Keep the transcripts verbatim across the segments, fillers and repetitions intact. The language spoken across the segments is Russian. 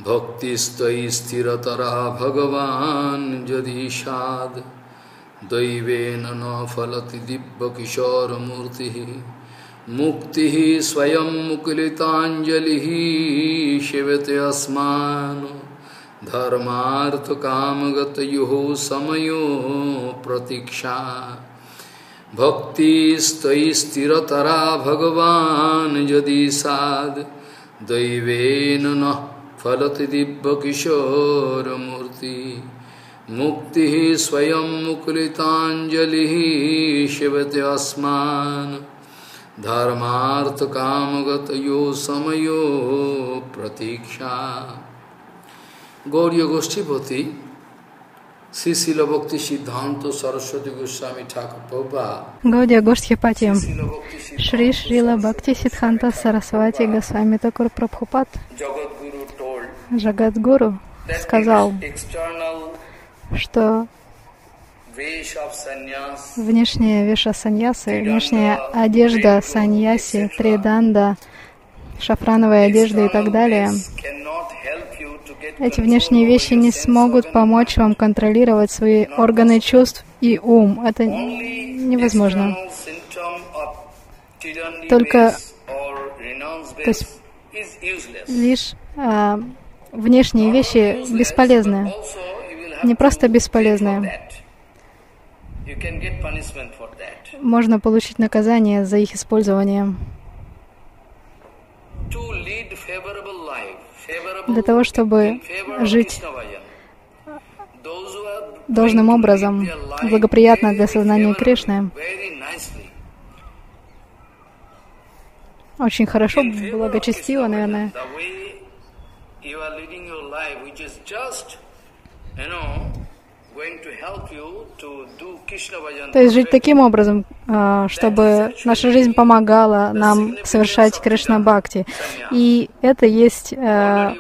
Bhakti-stai stiratara bhagavan jadishad Daivena na falati dibba kishora murtihi Muktihi swayam mukilitanjalihi Shivate asmano Dharmartha kamagatayoho samayo pratiksha Bhakti-stai stiratara bhagavan jadishad Daivena na falati dibba kishora murti Muktihi swayam muklitanjalihi Shivate asman Dharmartha kamagatayo samayo pratiksha Gauriya Goshtipati Sri Srila Bhakti Siddhanta Saraswati Goswami Thakur Prabhupada Гаудия Гоштхипати Шри Шрила Бхакти Сиддханта Сарасвати Госвами Тхакур Прабхупад Джагадгуру сказал, что внешняя веша саньясы, внешняя одежда саньяси, триданда, шафрановая одежда и так далее, эти внешние вещи не смогут помочь вам контролировать свои органы чувств и ум. Это невозможно. Только то есть, лишь а, внешние вещи бесполезны. Не просто бесполезны. Можно получить наказание за их использование. Для того, чтобы жить должным образом, благоприятно для сознания Кришны, очень хорошо, благочестиво, наверное, то есть жить таким образом, чтобы наша жизнь помогала нам совершать Кришна-бхакти. И это есть э,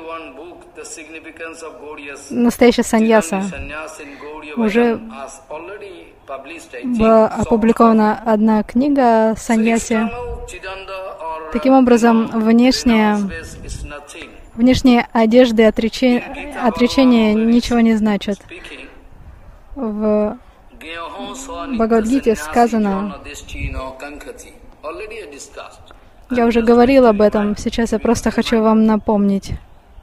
настоящая саньяса. Уже была опубликована одна книга саньяси. Таким образом, внешняя, внешние одежды отречения, отречения ничего не значат. В Бхагавад-гите сказано, я уже говорил об этом, сейчас я просто хочу вам напомнить.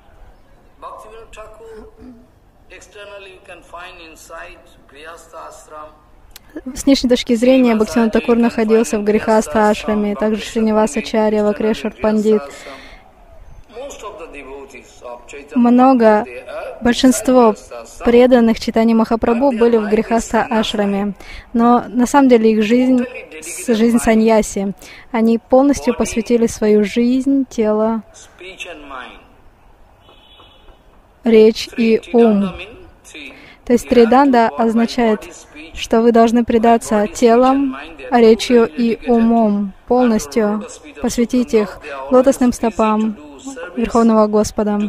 С внешней точки зрения Бхактивинода Тхакур находился в Грихастха-ашраме, также Шринивасачарья, Вакрешвар Пандит. Много, большинство преданных Чайтаньи Махапрабху были в Грихастха-ашраме, но на самом деле их жизнь, жизнь саньяси, они полностью посвятили свою жизнь, тело, речь и ум. То есть триданда означает, что вы должны предаться телом, речью и умом, полностью посвятить их лотосным стопам Верховного Господа.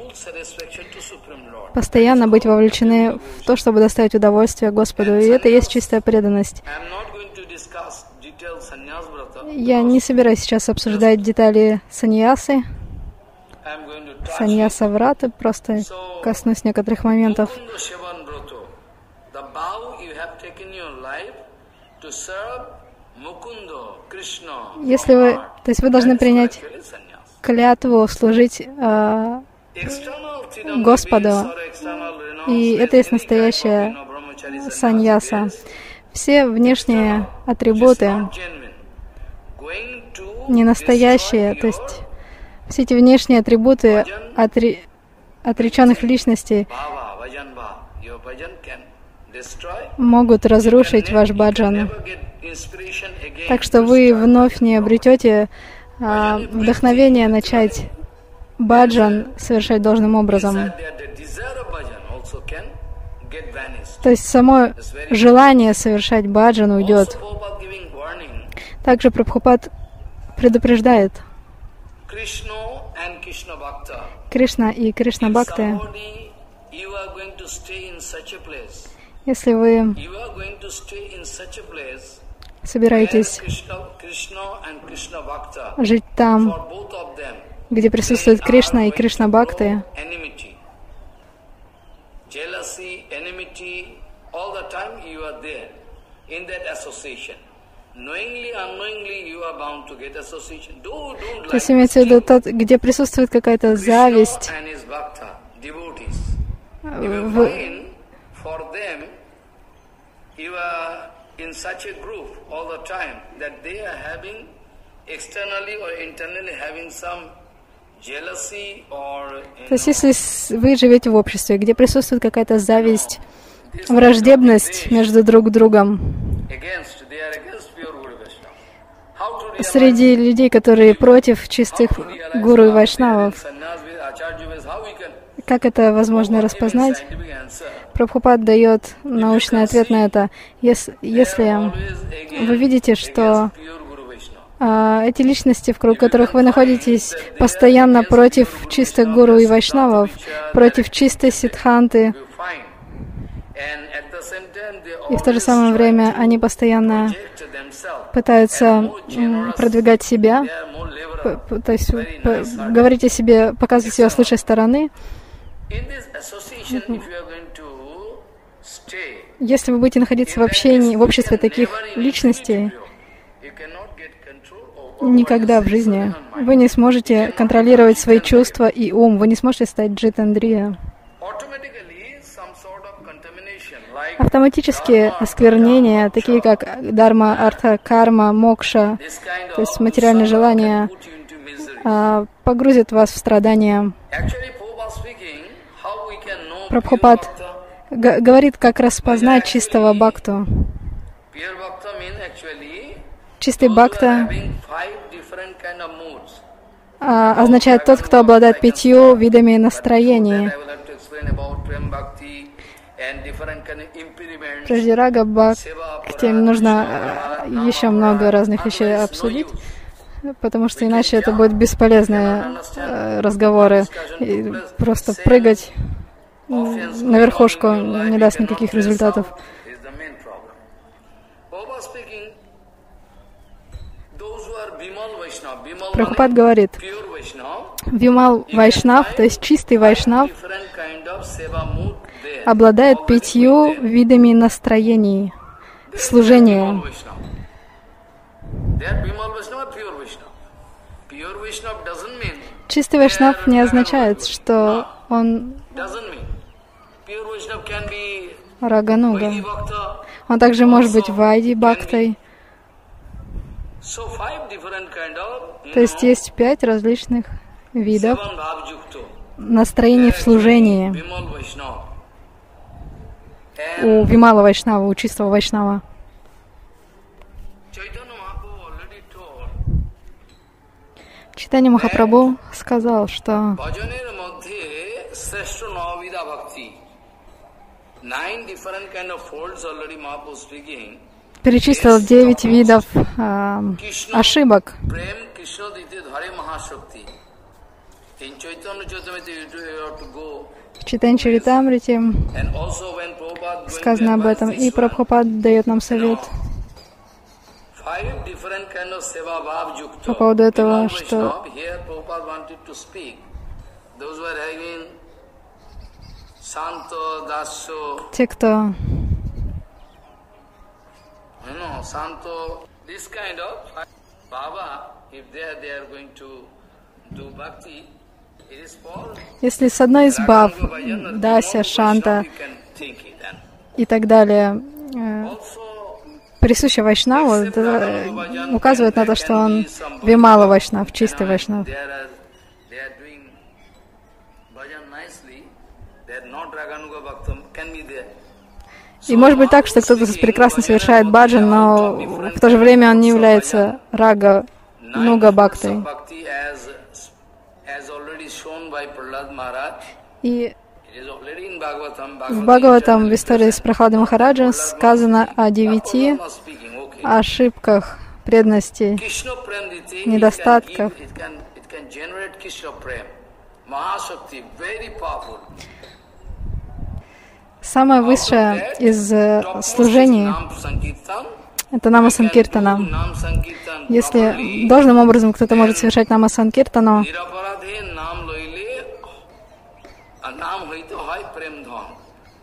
Постоянно быть вовлечены в то, чтобы доставить удовольствие Господу. И это и есть чистая преданность. Я не собираюсь сейчас обсуждать детали саньясы, саньяса враты, просто коснусь некоторых моментов. Если вы, то есть вы должны принять клятву служить э, Господу, и это есть настоящая саньяса. Все внешние атрибуты не настоящие, то есть все эти внешние атрибуты отри, отреченных личностей могут разрушить ваш баджан. Так что вы вновь не обретете а, вдохновение начать баджан совершать должным образом. То есть само желание совершать баджан уйдет. Также Прабхупад предупреждает, Кришна и Кришна-бхакты, если вы собираетесь жить там, где присутствует Кришна и Кришна-бхакты, То есть имеется в виду тот, где присутствует какая-то зависть. Вы... То есть если вы живете в обществе, где присутствует какая-то зависть, враждебность между друг другом, среди людей, которые против чистых гуру и вайшнавов, как это возможно распознать? Прабхупад дает научный ответ на это. Если, если вы видите, что а, эти личности, в круг которых вы находитесь, постоянно против чистых гуру и вайшнавов, против чистой сиддханты, и в то же самое время они постоянно пытаются продвигать себя, то есть говорить о себе, показывать себя с лучшей стороны. Если вы будете находиться в общении, в обществе таких личностей, никогда в жизни вы не сможете контролировать свои чувства и ум, вы не сможете стать джитандрия. Автоматические осквернения, такие как дарма, артха, карма, мокша, то есть материальные желания, погрузят вас в страдания. Прабхупад говорит, как распознать чистого бхакту. Чистый бхакта а, означает тот, кто обладает пятью видами настроений. Прежде рага, бхакти, нужно а, еще много разных вещей обсудить, потому что иначе это будут бесполезные а, разговоры. И просто прыгать на верхушку не даст никаких результатов. Прабхупад говорит, Вимал Вайшнав, то есть чистый Вайшнав, обладает пятью видами настроений, служения. Чистый Вайшнав не означает, что он Рагануга. Он также может быть Вайди Бхактой. То есть есть пять различных видов настроений в служении у Вимала Вайшнава, у чистого Вайшнава. Чайтанья Махапрабху сказал, что перечислил девять видов э, ошибок. В Чайтанья-чаритамрите сказано об этом, и Прабхупад дает нам совет по поводу этого, что те, кто если с одной из бав, Дася, Шанта и так далее, э, присуща Вайшнаву, это указывает на то, что он Вимала Вайшнав, чистый Вайшнав. И может быть так, что кто-то прекрасно совершает баджан, но в то же время он не является рага нуга бхактой. И в Бхагаватам, в истории с Прахладой Махараджа, сказано о девяти ошибках преданности, недостатках. Самое высшее из служений — это Нама Санкиртана. Если должным образом кто-то может совершать Нама Санкиртану,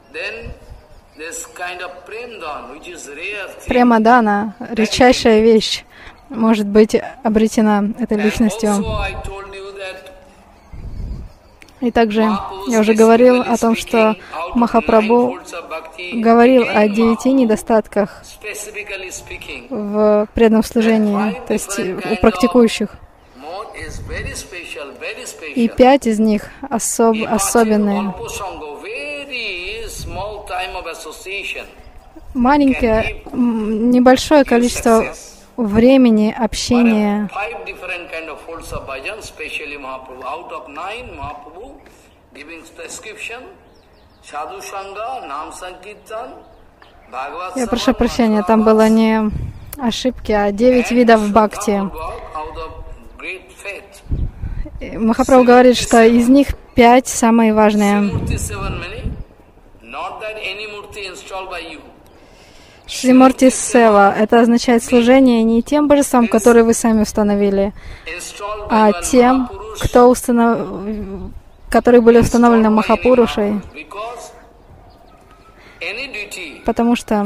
Премадана, редчайшая вещь, может быть обретена этой личностью. И также я уже говорил о том, что Махапрабху говорил о девяти недостатках в преданном служении, то есть у практикующих. И пять из них особ, особенные. Маленькое, небольшое количество времени, общения. Я прошу прощения, там было не ошибки, а девять видов бхакти. Махапрабху говорит, что из них пять самые важные. Шримурти Сева — это означает служение не тем божествам, которые вы сами установили, а тем, кто установ... которые были установлены Махапурушей. Потому что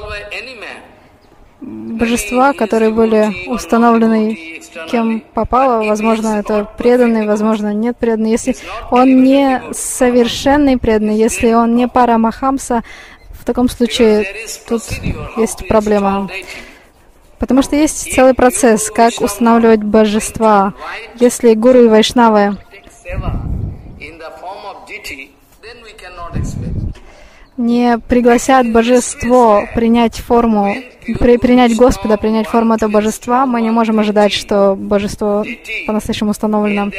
божества, которые были установлены кем попало, возможно, это преданный, возможно, нет преданный. Если он не совершенный преданный, если он не парамахамса, в таком случае тут есть проблема. Потому что есть целый процесс, как устанавливать божества. Если гуру и вайшнавы не пригласят божество принять форму, при, принять Господа, принять форму этого божества, мы не можем ожидать, что божество по-настоящему установлено.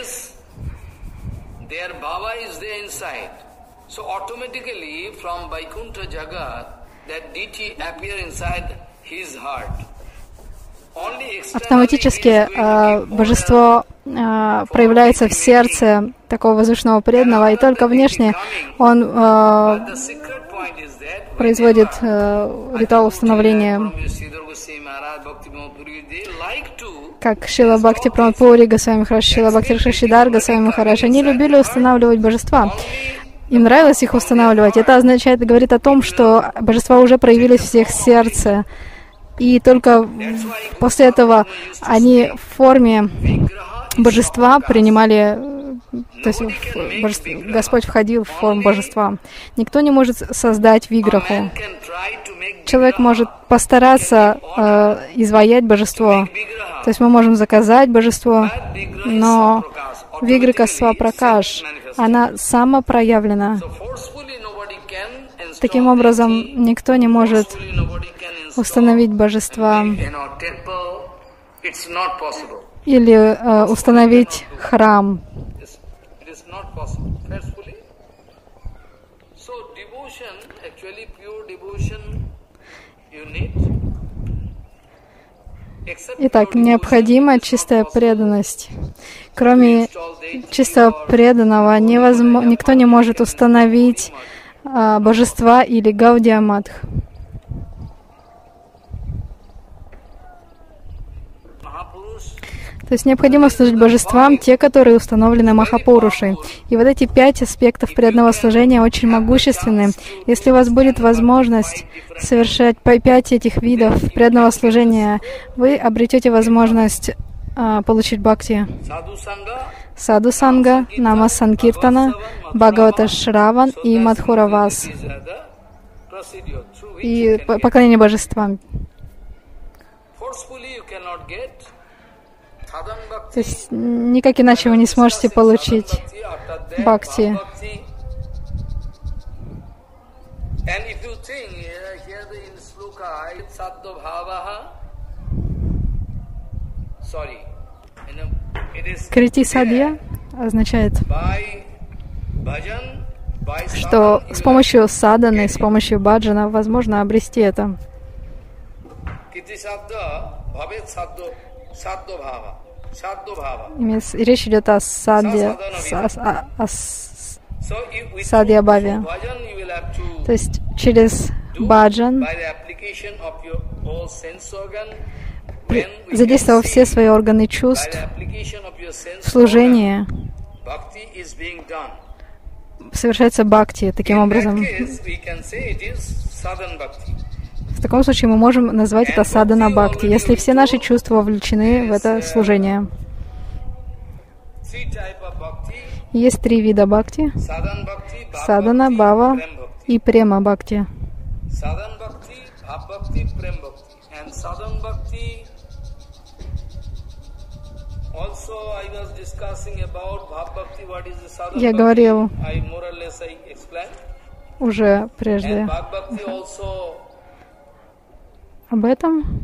Автоматически э, божество э, проявляется в сердце такого возвышенного преданного, и только внешне он э, производит э, ритуал установления. Как Шрила Бхакти Прамадпури Госвами Махарадж, Шрила Бхакти Шридхар Госвами Махарадж, они любили устанавливать божества. Им нравилось их устанавливать. Это означает, говорит о том, что божества уже проявились в их сердце. И только после этого они в форме божества принимали, то есть божество, Господь входил в форму божества. Никто не может создать виграху. Человек может постараться э, изваять божество. То есть мы можем заказать божество, но виграха свапракаш, она самопроявлена. Таким образом, никто не может установить божества или э, установить храм. Итак, необходима чистая преданность. Кроме чистого преданного невозможно, никто не может установить э, божества или гаудия мадх. То есть необходимо служить божествам, те, которые установлены Махапурушей. И вот эти пять аспектов преданного служения очень могущественны. Если у вас будет возможность совершать пять этих видов преданного служения, вы обретете возможность а, получить бхакти. Саду Санга, Нама Санкиртана, Бхагавата Шраван и Мадхуравас. И поклонение божествам. То есть никак иначе вы не сможете получить бхакти. Крити садья означает, что с помощью саданы, с помощью баджана возможно обрести это. Речь идет о садья, о, о, о садья-бхаве. То есть через баджан, задействовав все свои органы чувств, служение, совершается бхакти таким образом. В таком случае мы можем назвать это садхана бхакти, если все наши чувства вовлечены в это служение. Есть три вида бхакти: садхана, бхава и према бхакти. Я говорил уже прежде об этом.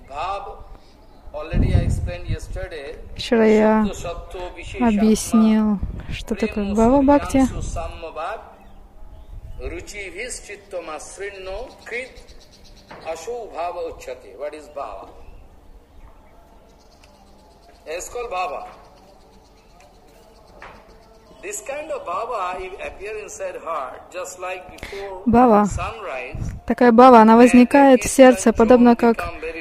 Вчера я объяснил, что такое бхава бхакти. It's called bhava. This kind of bhava appear inside heart, just like before Бхава, sunrise. такая бхава, она возникает в сердце, подобно как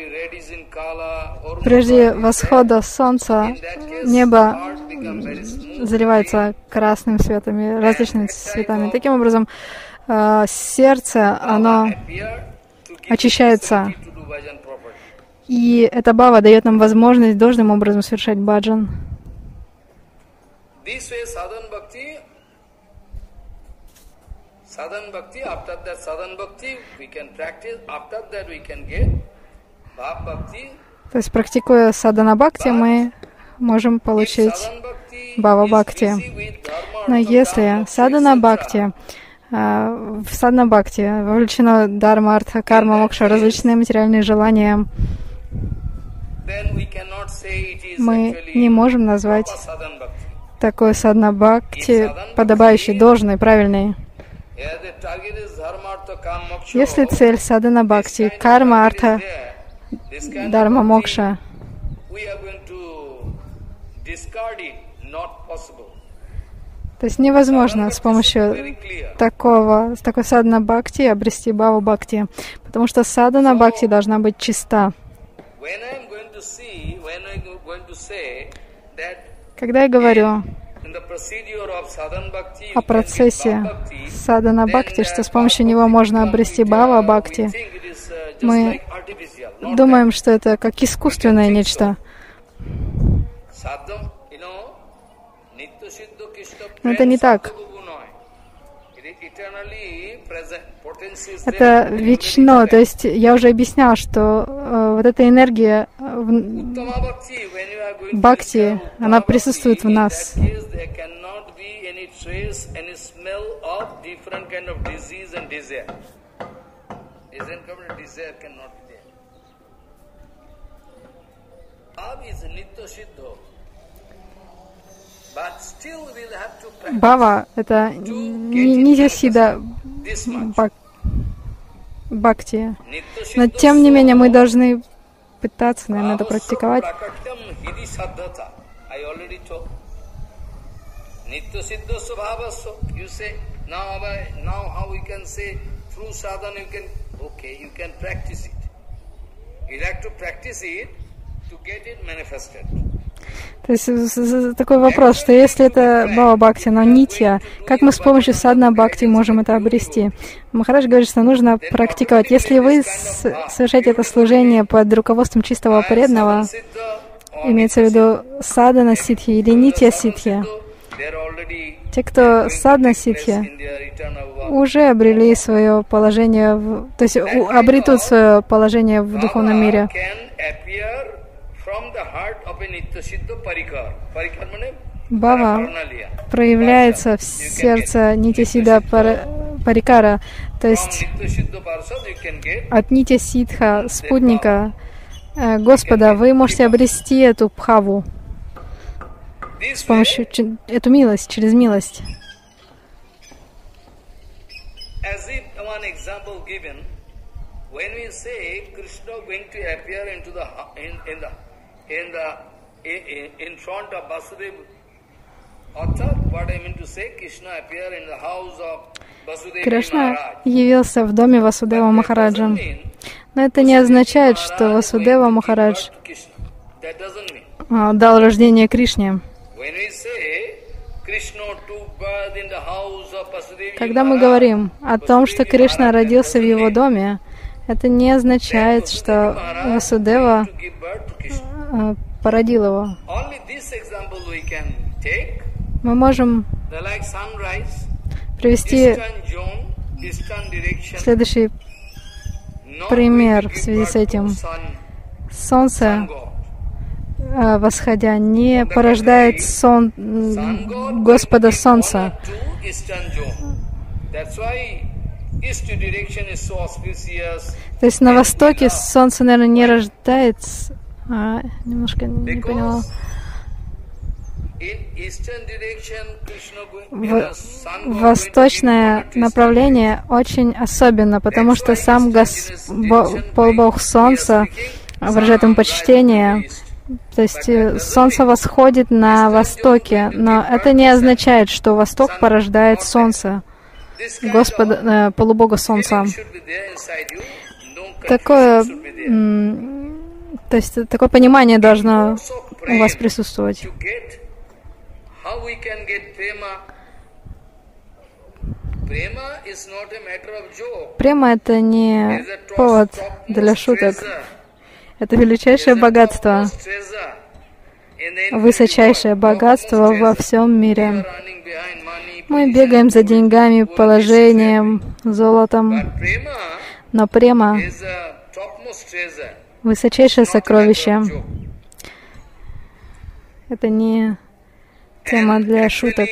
прежде восхода солнца небо заливается красным светом и различными цветами. Таким образом, сердце, оно очищается. И эта бхава дает нам возможность должным образом совершать баджан. То есть, практикуя садхана бхакти, мы можем получить бхава бхакти. Но если садхана бхакти, в садхана бхакти вовлечено дхарма, артха, карма, мокша, различные материальные желания, мы не можем назвать такой садхана бхакти подобающей, должной, правильной. Если цель садхана бхакти — карма, артха, дхарма, мокша, то есть невозможно с помощью такого, с такой садхана бхакти обрести бхаву бхакти, потому что садхана бхакти должна быть чиста. Когда я говорю о процессе садхана бхакти, что с помощью него можно обрести бхава бхакти, мы думаем, что это как искусственное нечто. Но это не так. Это вечно, то есть я уже объяснял, что э, вот эта энергия э, бхакти, она присутствует в нас. Бхава — это нитья-сиддха бхакти. Но тем не менее мы должны пытаться, наверное, это практиковать. То есть такой вопрос, что если это бхава бхакти, но нитья, как мы с помощью садхана бхакти можем это обрести? Махарадж говорит, что нужно практиковать. Если вы совершаете это служение под руководством чистого преданного, имеется в виду садхана сиддхи или нитья сиддхи, те, кто садхана сиддхи, уже обрели свое положение, в, то есть обретут свое положение в духовном мире. Бхава проявляется в сердце нитья-сиддха парикара, то есть от нитья-сиддха, спутника Господа, вы можете обрести эту бхаву с помощью, эту милость, через милость. When we say Krishna going to appear into the in in the in the in, in front of Vasudeva, Arthat, what I mean to say, Krishna appear in the house of Vasudeva Кришна явился в доме Васудева Махараджа. Но это не означает, что Васудева Махарадж дал рождение Кришне. Когда мы говорим о том, что Кришна родился в его доме, это не означает, что Васудева породил его. Мы можем привести следующий пример в связи с этим. Солнце, восходя, не порождает сон... Господа Солнца. То есть на востоке Солнце, наверное, не рождается. А, немножко не поняла. В восточное направление очень особенно, потому что сам Гос... полубог Солнца выражает ему почтение. То есть Солнце восходит на востоке, но это не означает, что Восток порождает Солнце, Господа, э, полубога Солнца. Такое, то есть такое понимание должно у вас присутствовать. Према — это не повод для шуток. Это величайшее богатство, высочайшее богатство во всем мире. Мы бегаем за деньгами, положением, золотом, но према — высочайшее сокровище. Это не тема для шуток.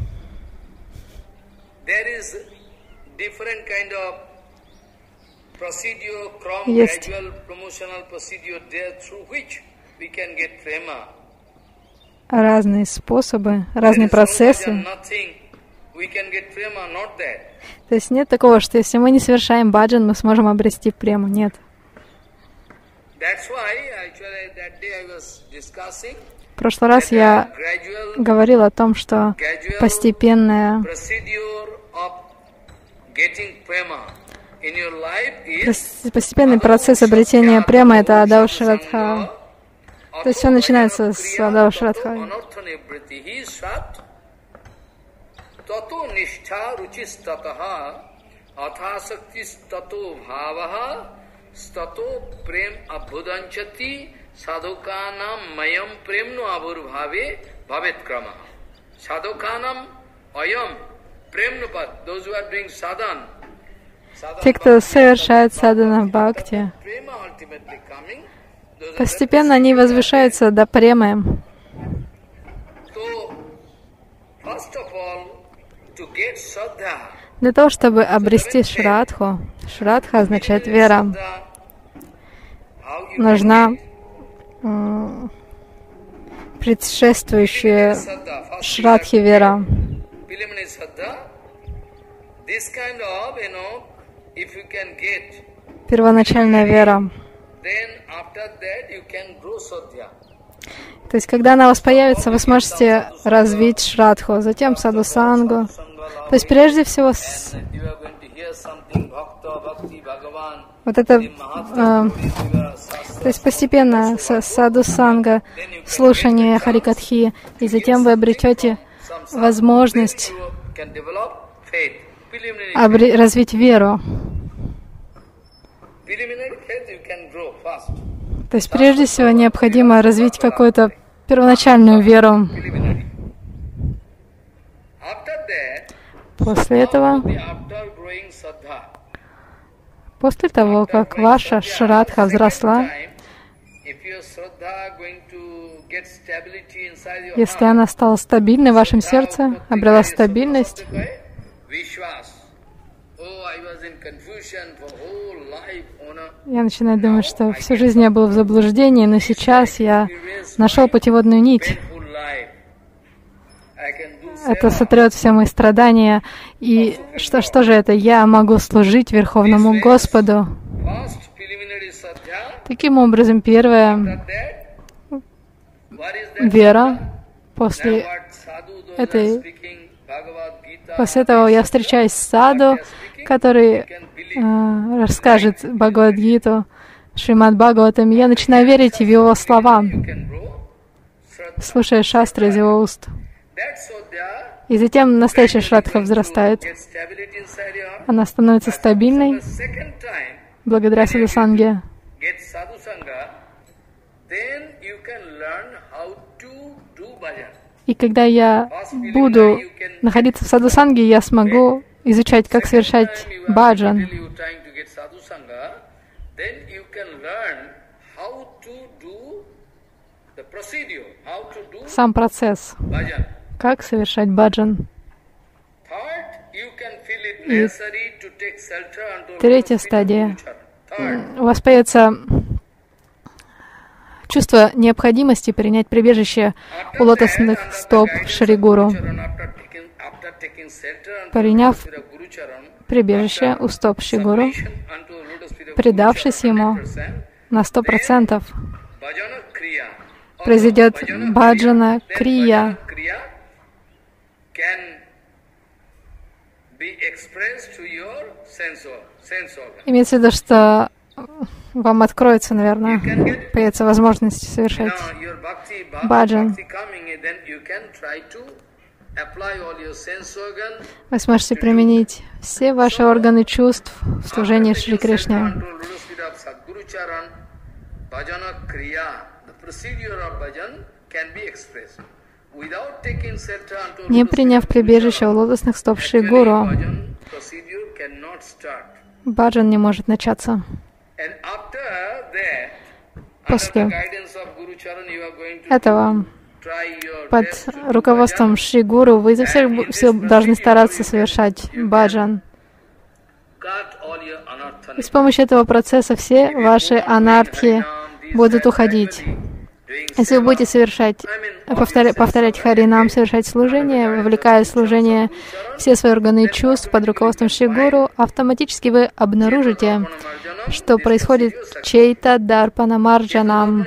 Есть разные способы, разные процессы. То есть нет такого, что если мы не совершаем баджан, мы сможем обрести прему. Нет. В прошлый раз я говорил о том, что постепенная Постепенный процесс обретения према — это Адава Шрадха. То есть все начинается с Адава Шрадха. Те, кто совершает садхана бхакти, постепенно они возвышаются до премы. Для того, чтобы обрести шрадху, шрадха означает вера, нужна м, предшествующая шрадхе вера. Первоначальная вера. То есть, когда она у вас появится, вы сможете развить шрадху, затем садхусангу. То есть, прежде всего, с... вот это, э, то есть постепенно садхусанга, слушание харикатхи, и затем вы обретете возможность обре- развить веру. То есть, прежде всего, необходимо развить какую-то первоначальную веру. После этого, после того, как ваша шрадха взросла, если она стала стабильной в вашем сердце, обрела стабильность, я начинаю думать, что всю жизнь я был в заблуждении, но сейчас я нашел путеводную нить. Это сотрет все мои страдания. И что, что же это? Я могу служить Верховному Господу. Таким образом, первая вера, после этой, после этого я встречаюсь с саду, который э, расскажет Бхагавад-гиту, Шримад Бхагаватам, я начинаю верить в его слова, слушая шастры из его уст. И затем настоящая шрадха взрастает. Она становится стабильной благодаря садхусанге. И когда я буду находиться в садхусанге, я смогу изучать, как совершать баджан. Сам процесс, как совершать баджан. И третья стадия. У вас появится чувство необходимости принять прибежище у лотосных стоп Шри Гуру. Приняв прибежище у стоп Шри Гуру, предавшись ему на сто процентов, произойдет баджана крия. Имеется в виду, что вам откроется, наверное, появится возможность совершать баджан. Вы сможете применить все ваши органы чувств в служении Шри Кришне. Не приняв прибежище у лотосных стоп Шри Гуру, баджан не может начаться. После этого, под руководством Шри Гуру, вы изо всех сил должны стараться совершать баджан. И с помощью этого процесса все ваши анартхи будут уходить. Если вы будете совершать, повторять, повторять харинам, совершать служение, вовлекая в служение все свои органы чувств под руководством Шри Гуру, автоматически вы обнаружите, что происходит чейта дарпана марджанам,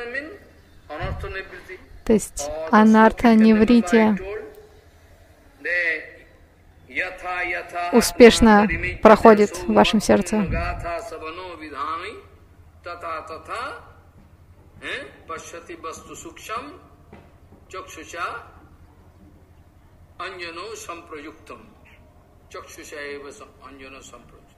то есть анарта неврити, успешно проходит в вашем сердце. Пашати басту сукшам чакшуша аньяно сампраюктам чакшуша эва аньяно сампраюктам.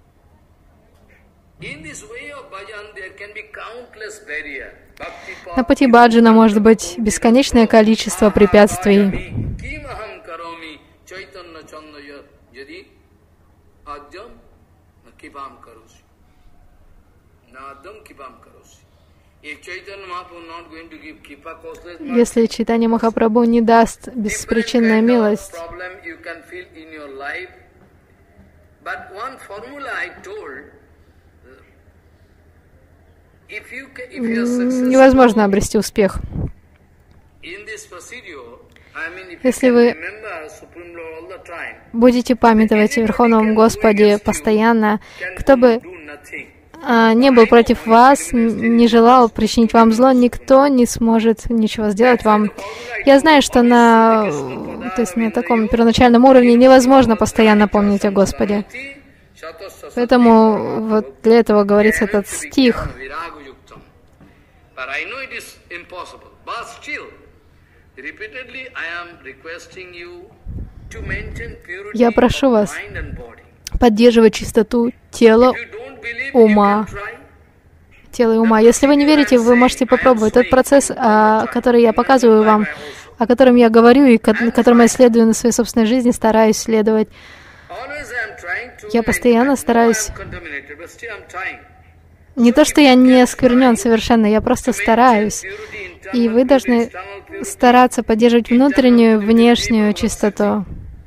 На пути баджана может быть бесконечное количество препятствий. Если Чайтанья Махапрабху не даст беспричинную милость, невозможно обрести успех. Если вы будете памятовать о Верховном Господе постоянно, кто бы не был против вас, не желал причинить вам зло, никто не сможет ничего сделать вам. Я знаю, что на, то есть на таком первоначальном уровне невозможно постоянно помнить о Господе. Поэтому вот для этого говорится этот стих. Я прошу вас поддерживать чистоту тела, ума, тела и ума. Если вы не верите, вы можете попробовать. Тот процесс, а, который я показываю вам, о котором я говорю и которым я следую на своей собственной жизни, стараюсь следовать. Я постоянно стараюсь. Не то, что я не осквернен совершенно, я просто стараюсь. И вы должны стараться поддерживать внутреннюю, внешнюю чистоту.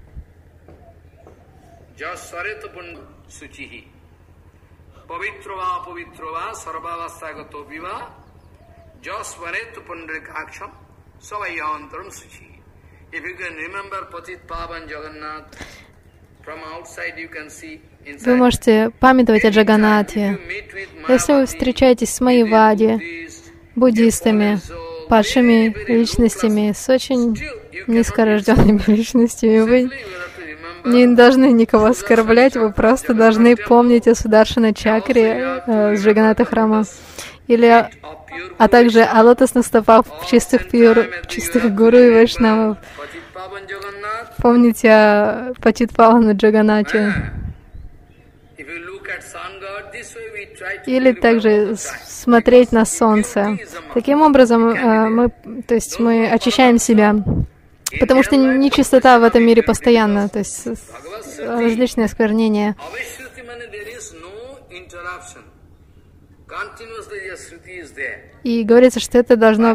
Вы можете памятовать о Джаганнатхе. Если вы встречаетесь с майявади, буддистами, падшими личностями, с очень низкорожденными личностями, вы не должны никого оскорблять, вы просто должны помнить о Сударшана чакре э, с Джаганнатха храма, или, а также о лотосных стопах чистых, пьюр, чистых гуру и вайшнавов. помнить о Патит Павана Джаганнате. Или также смотреть на солнце. Таким образом, мы, то есть мы очищаем себя, потому что нечистота в этом мире постоянно, то есть различные осквернения. И говорится, что это должно...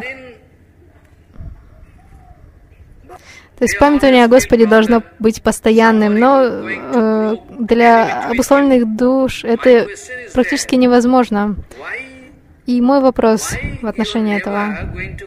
То есть памятование о Господе должно быть постоянным, но э, для обусловленных душ это практически невозможно. И мой вопрос в отношении этого.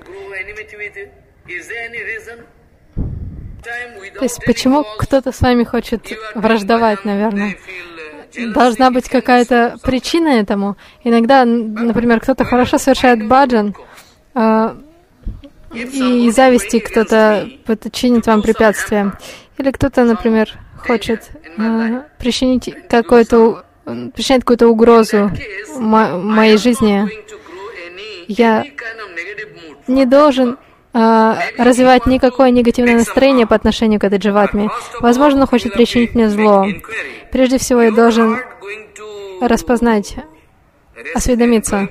То есть почему кто-то с вами хочет враждовать, наверное? Должна быть какая-то причина этому. Иногда, например, кто-то хорошо совершает баджан, э, и из зависти кто-то чинит вам препятствия. Или кто-то, например, хочет э, причинить какую-то причинять какую-то угрозу мо моей жизни. Я не должен э, развивать никакое негативное настроение по отношению к этой дживатме. Возможно, он хочет причинить мне зло. Прежде всего, я должен распознать, осведомиться,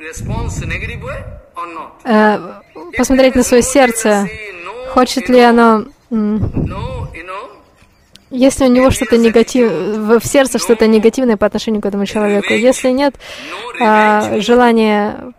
э, посмотреть на свое сердце, хочет ли оно, если у него что-то негативное, в сердце что-то негативное по отношению к этому человеку. Если нет а, желания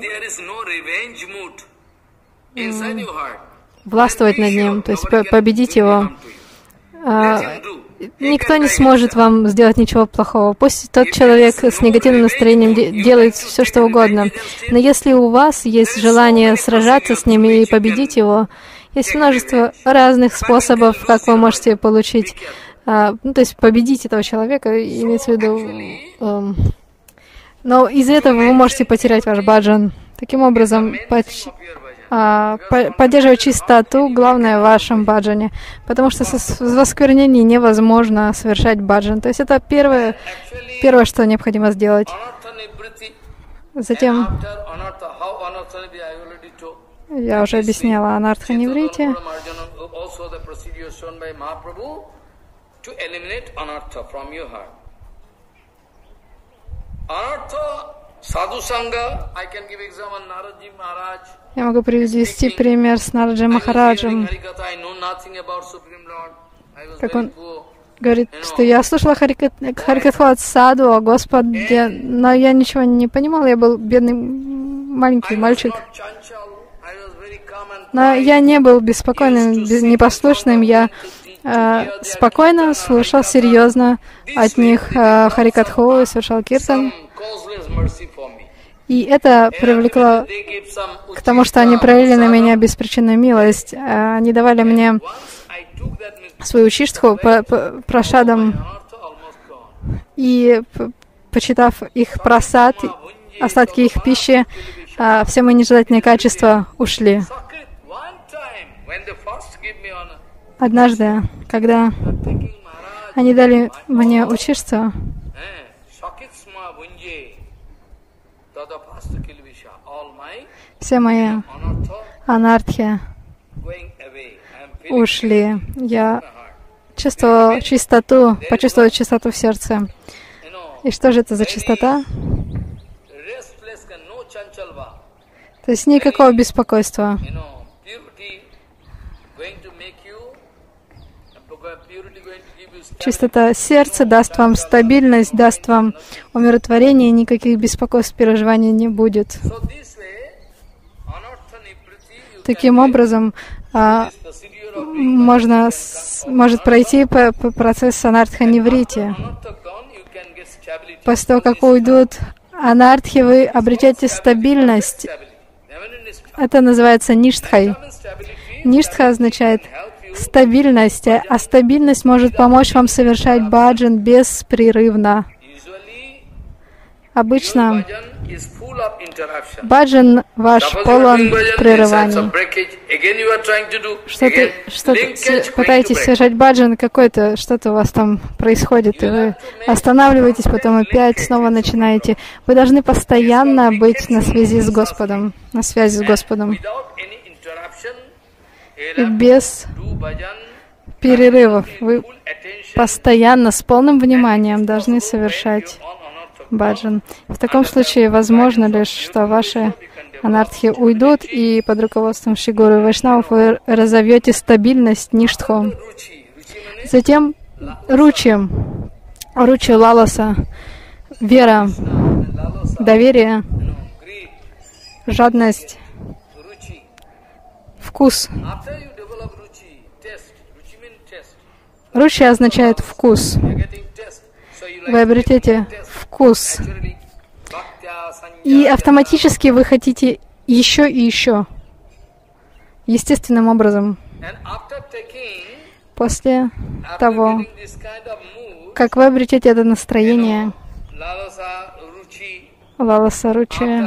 властвовать над ним, то есть победить его, а, никто не сможет вам сделать ничего плохого. Пусть тот человек с негативным настроением де делает все, что угодно. Но если у вас есть желание сражаться с ним и победить его, есть множество разных способов, как вы можете получить, а, ну, то есть победить этого человека, имеется в виду. Um, но из-за этого вы можете потерять ваш баджан. Таким образом, поч а, по поддерживать чистоту, главное в вашем баджане, потому что с восквернений невозможно совершать баджан. То есть это первое, первое, что необходимо сделать. Затем я уже объясняла анартха ниврити. Я могу привести пример с Нараджи Махараджем. Как он говорит, что я слушала Харикатху от саду о Господе, но я ничего не понимала, я был бедный маленький мальчик. Но я не был беспокойным, непослушным, я э, спокойно слушал серьезно от них э, Харикатху и совершал киртан. И это привлекло к тому, что они проявили на меня беспричинную милость. Они давали мне свою чиштху прошадом, и, почитав их прасад, остатки их пищи, все мои нежелательные качества ушли. Однажды, когда они дали мне учиться, все мои анартхи ушли. Я чувствовал чистоту, почувствовал чистоту в сердце. И что же это за чистота? То есть никакого беспокойства. Чистота сердца даст вам стабильность, даст вам умиротворение, никаких беспокойств, переживаний не будет. Таким образом, а, можно, с, может пройти по, по процесс анартха ниврити. После того, как уйдут анартхи, вы обретете стабильность. Это называется ништхой. Ништха означает стабильность, а стабильность может помочь вам совершать баджан беспрерывно. Обычно баджан ваш полон прерываний. Что-то, что-то пытаетесь совершать баджан, какой-то, что-то у вас там происходит, и вы останавливаетесь, потом опять снова начинаете. Вы должны постоянно быть на связи с Господом, на связи с Господом. И без перерывов. Вы постоянно с полным вниманием должны совершать баджан. В таком случае возможно лишь, что ваши анартхи уйдут, и под руководством Шри Гуру и Вайшнавов вы разовьете стабильность ништху. Затем ручи, ручи лаласа, вера, доверие, жадность, вкус. Ручи означает вкус. Вы обретете вкус. И автоматически вы хотите еще и еще. Естественным образом. После того, как вы обретете это настроение, лаласа ручи,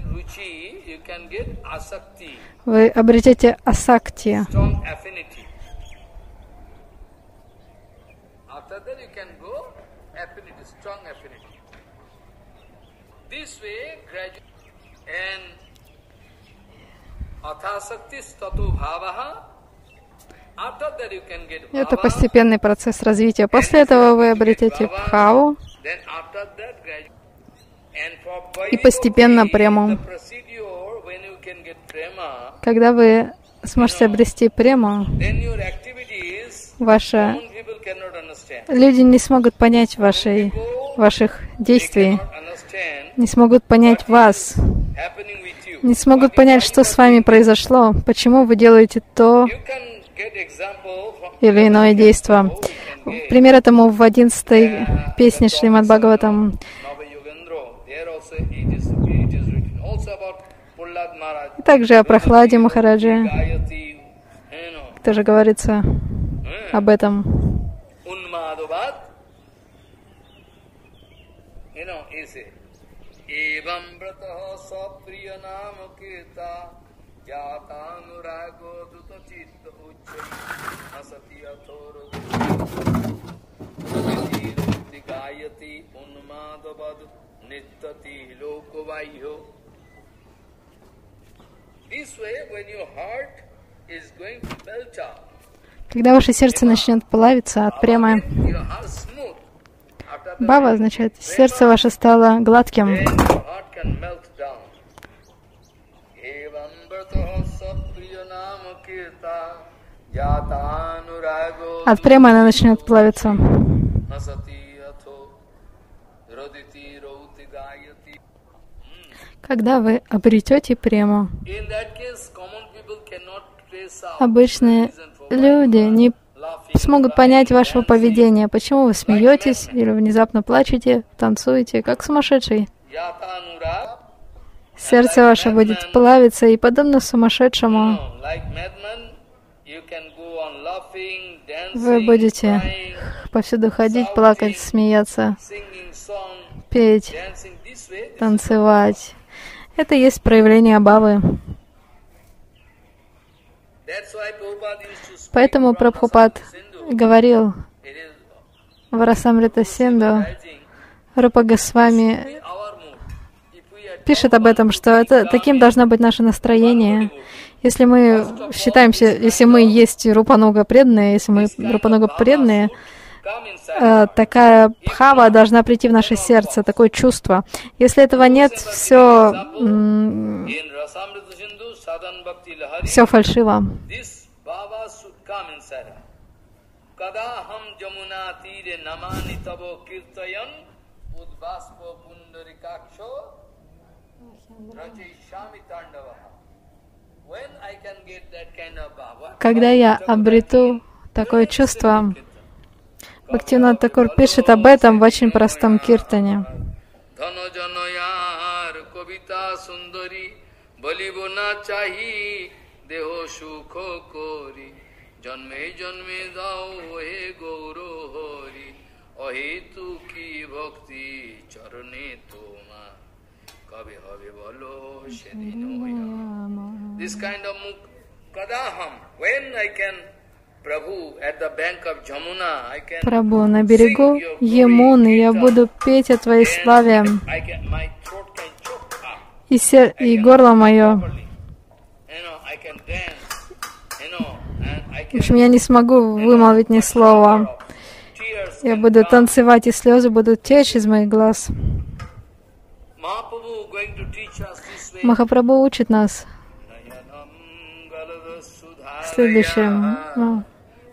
вы обретете асакти. Это постепенный процесс развития. После этого вы обретете бхаву и постепенно прему. Когда вы сможете обрести прему, ваши люди не смогут понять вашей, ваших действий, не смогут понять вас, не смогут понять, что с вами произошло, почему вы делаете то или иное действие. Пример этому в одиннадцатой песне Шримад Бхагаватам. И также о Прохладе Махараджи тоже говорится об этом. Когда ваше сердце начнет плавиться от премы, бхава означает, сердце ваше стало гладким. От премы она начнет плавиться. Когда вы обретете прему, обычные люди не смогут понять вашего поведения, почему вы смеетесь или внезапно плачете, танцуете, как сумасшедший. Сердце ваше будет плавиться, и подобно сумасшедшему вы будете повсюду ходить, плакать, смеяться, петь, танцевать. Это и есть проявление бхавы. Поэтому Прабхупад говорил в Расамрита Синду, Рупа Госвами пишет об этом, что это таким должно быть наше настроение. Если мы считаемся, если мы есть Рупануга преданные, если мы Рупануга преданные, э, такая бхава должна прийти в наше сердце, такое чувство. Если этого нет, все, м- все фальшиво. Когда я обрету такое чувство, Бхактивинод Такур пишет об этом в очень простом киртане. This kind of muk kadaham, when I can, Prabhu, at the bank of Jamuna, I can Прабху, на берегу Ямуны я буду петь о Твоей славе, и, сер... и горло мое В общем, я не смогу вымолвить ни слова. Я буду танцевать, и слезы будут течь из моих глаз. Махапрабху учит нас следующем. Ну.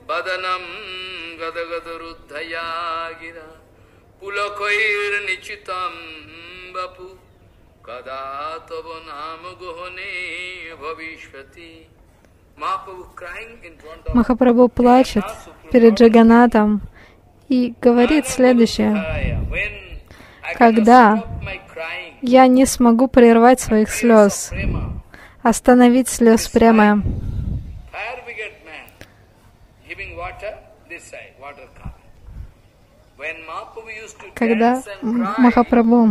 Махапрабху плачет перед Джаганатом и говорит следующее. Когда я не смогу прервать своих слез, остановить слез прямо, когда Махапрабху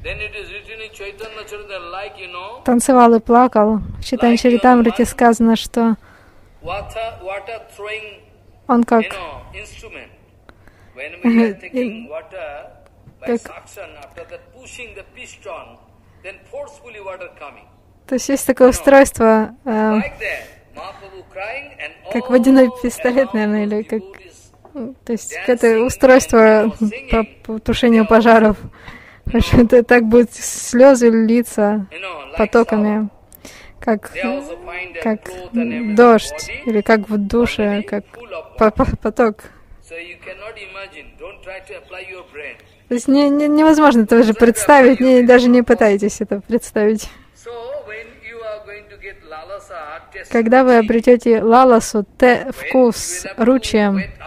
танцевал и плакал, в Чайтанья Чаритамрите сказано, что он как, как то есть есть такое устройство, э, как водяной пистолет, наверное, или как, то есть это устройство по, по тушению пожаров. Это так будет слезы литься потоками, как, как дождь, или как в душе, как поток. То есть не, не, невозможно это уже представить, не, даже не пытайтесь это представить. Когда вы обретете лаласу, те, вкус, ручи,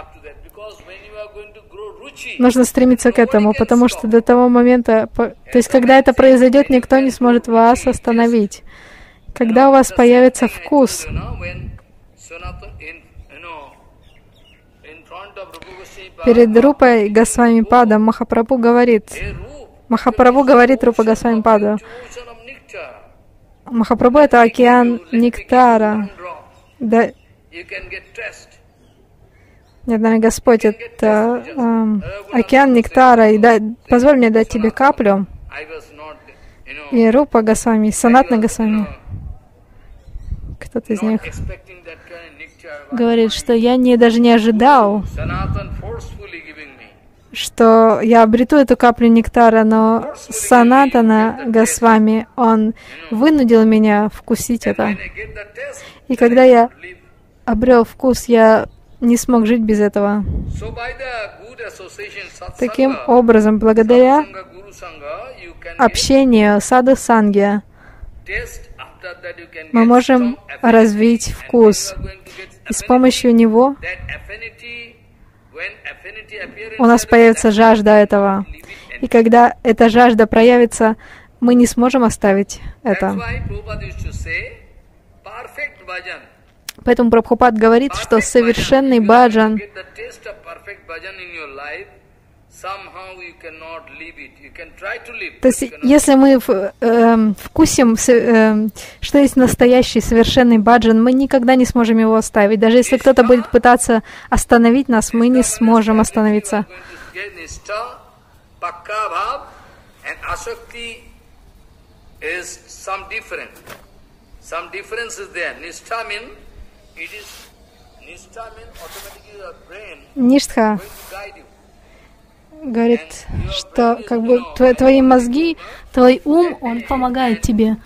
нужно стремиться к этому, потому что до того момента, то есть когда это произойдет, никто не сможет вас остановить. Когда у вас появится вкус, перед Рупой Госвами-падом Махапрабху говорит, Махапрабху говорит Рупа Госвами-паду, Махапрабху — это океан нектара. Да, нет, наверное, Господь — это э, океан нектара, и да, позволь мне дать тебе каплю. И Рупа Госвами, Санатна Госвами, кто-то из них говорит, что я не, даже не ожидал, что я обрету эту каплю нектара, но Санатана Госвами, он вынудил меня вкусить это. И когда я обрел вкус, я не смог жить без этого. Таким образом, благодаря общению саду-санге, мы можем развить вкус. И с помощью него у нас появится жажда этого. И когда эта жажда проявится, мы не сможем оставить это. Поэтому Прабхупад говорит, что совершенный баджан, то есть если мы э, вкусим, э, что есть настоящий совершенный баджан, мы никогда не сможем его оставить. Даже если кто-то будет пытаться остановить нас, мы не сможем остановиться. Ништха говорит, что как бы твои, твои мозги, твой ум, он помогает тебе.